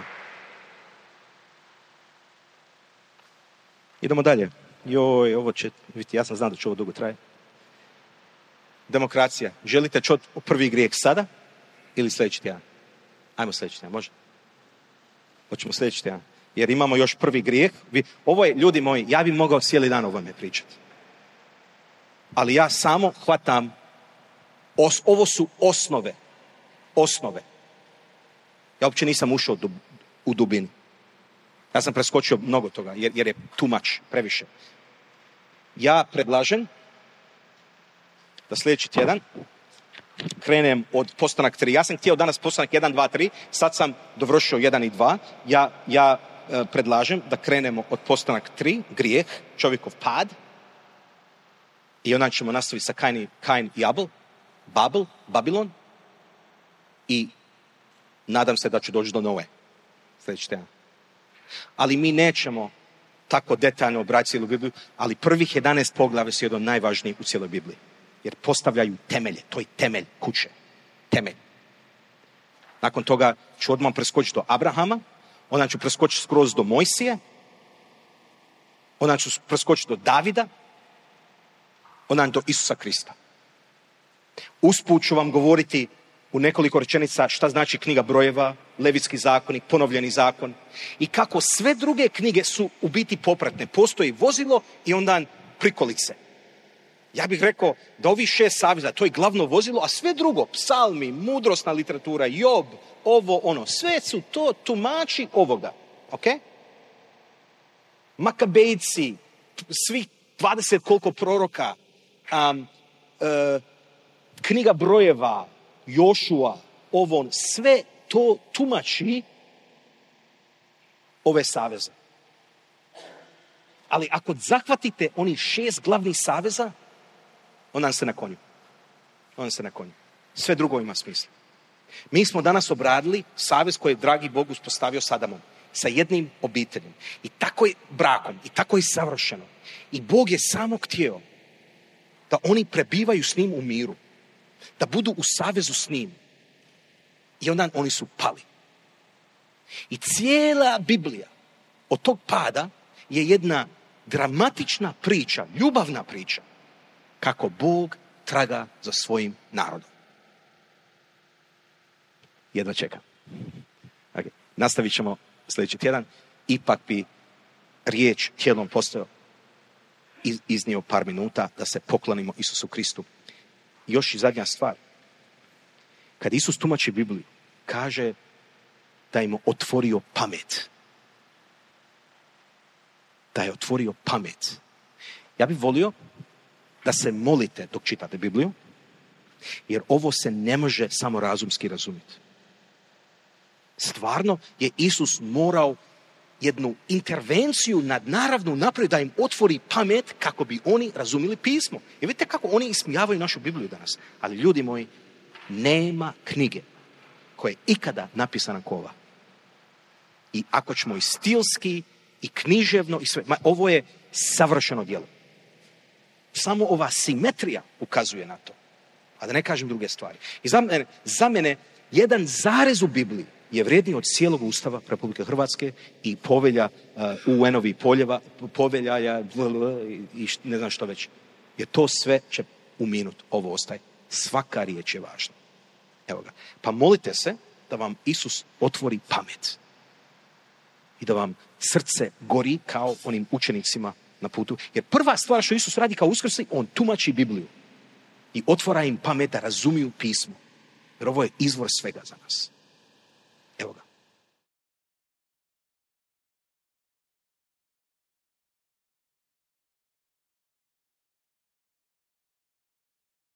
Idemo dalje. Joj, ovo će, vidite, ja sam znao da će ovo dugo traje. Demokracija. Želite čuti prvi grijeh sada ili sljedeći tjedan? Ajmo sljedeći tjedan, može? Hoćemo sljedeći tjedan. Jer imamo još prvi grijeh. Ovo je, ljudi moji, ja bi mogao cijeli dan o ovome pričati. Ali ja samo hvatam, os, ovo su osnove. Osnove. Ja uopće nisam ušao dub, u dubinu. Ja sam preskočio mnogo toga, jer, jer je too much, previše. Ja predlažem da sljedeći tjedan krenem od postanak tri. Ja sam htio danas postanak jedan, dva, tri, sad sam dovršio jedan i dva. Ja, ja e, predlažem da krenemo od postanak tri, grijeh, čovjekov pad, i onda ćemo nastaviti sa Kain, Kain i Abel, Babel, Babilon, i nadam se da ću doći do Noe sljedeći tjedan. Ali mi nećemo tako detaljno obraći cijelu Bibliju, ali prvih jedanaest poglavlja su jedan najvažniji u cijeloj Bibliji. Jer postavljaju temelje, to je temelj kuće. Temelj. Nakon toga ću odmah preskočiti do Abrahama, onda ću preskočiti skroz do Mojsije, onda ću preskočiti do Davida, onda do Isusa Krista. Usput ću vam govoriti u nekoliko rečenica šta znači knjiga brojeva, Levitski zakonik, ponovljeni zakon i kako sve druge knjige su u biti popratne. Postoji vozilo i onda prikolice. Ja bih rekao da ovih šest saveza, to je glavno vozilo, a sve drugo, psalmi, mudrosna literatura, Job, ovo, ono, sve su to tumači ovoga. Ok? Makabejci, svih dvadeset koliko proroka, um, uh, knjiga brojeva, Jošua, ovo, sve to tumači ove saveze. Ali ako zahvatite onih šest glavnih saveza, onda ste na konju. Onda ste na konju. Sve drugo ima smisla. Mi smo danas obradili savez koji je dragi Bog uspostavio s Adamom, sa jednim obiteljem. I tako je brakom, i tako je savršeno. I Bog je samo htio da oni prebivaju s njim u miru. Da budu u savezu s njim. I onda oni su pali. I cijela Biblija od tog pada je jedna dramatična priča, ljubavna priča, kako Bog traga za svojim narodom. Jedva čekam. Okay. Nastavit ćemo sljedeći tjedan. Ipak bi riječ tijelom postao iz, iznio par minuta da se poklonimo Isusu Kristu. Još i zadnja stvar. Kad Isus tumači Bibliju, kaže da im otvorio pamet. Da je otvorio pamet. Ja bih volio da se molite dok čitate Bibliju, jer ovo se ne može samo razumski razumjeti. Stvarno je Isus morao jednu intervenciju nadnaravnu napraviti da im otvori pamet kako bi oni razumjeli pismo. I vidite kako oni ismijavaju našu Bibliju danas. Ali ljudi moji, nema knjige koja je ikada napisana kao ova. I ako ćemo i stilski, i književno, i sve, ma, ovo je savršeno djelo. Samo ova simetrija ukazuje na to. A da ne kažem druge stvari. I za mene, za mene jedan zarez u Bibliji je vrijedniji od cijelog Ustava Republike Hrvatske i povelja uh, U N-ovi poljeva, povelja ja, i ne znam što već. Jer to sve će u minut, ovo ostaje. Svaka riječ je važna. Evo ga. Pa molite se da vam Isus otvori pamet. I da vam srce gori kao onim učenicima na putu. Jer prva stvar što Isus radi kao uskrsli, on tumači Bibliju. I otvara im pamet da razumiju pismo. Jer ovo je izvor svega za nas. Evo ga.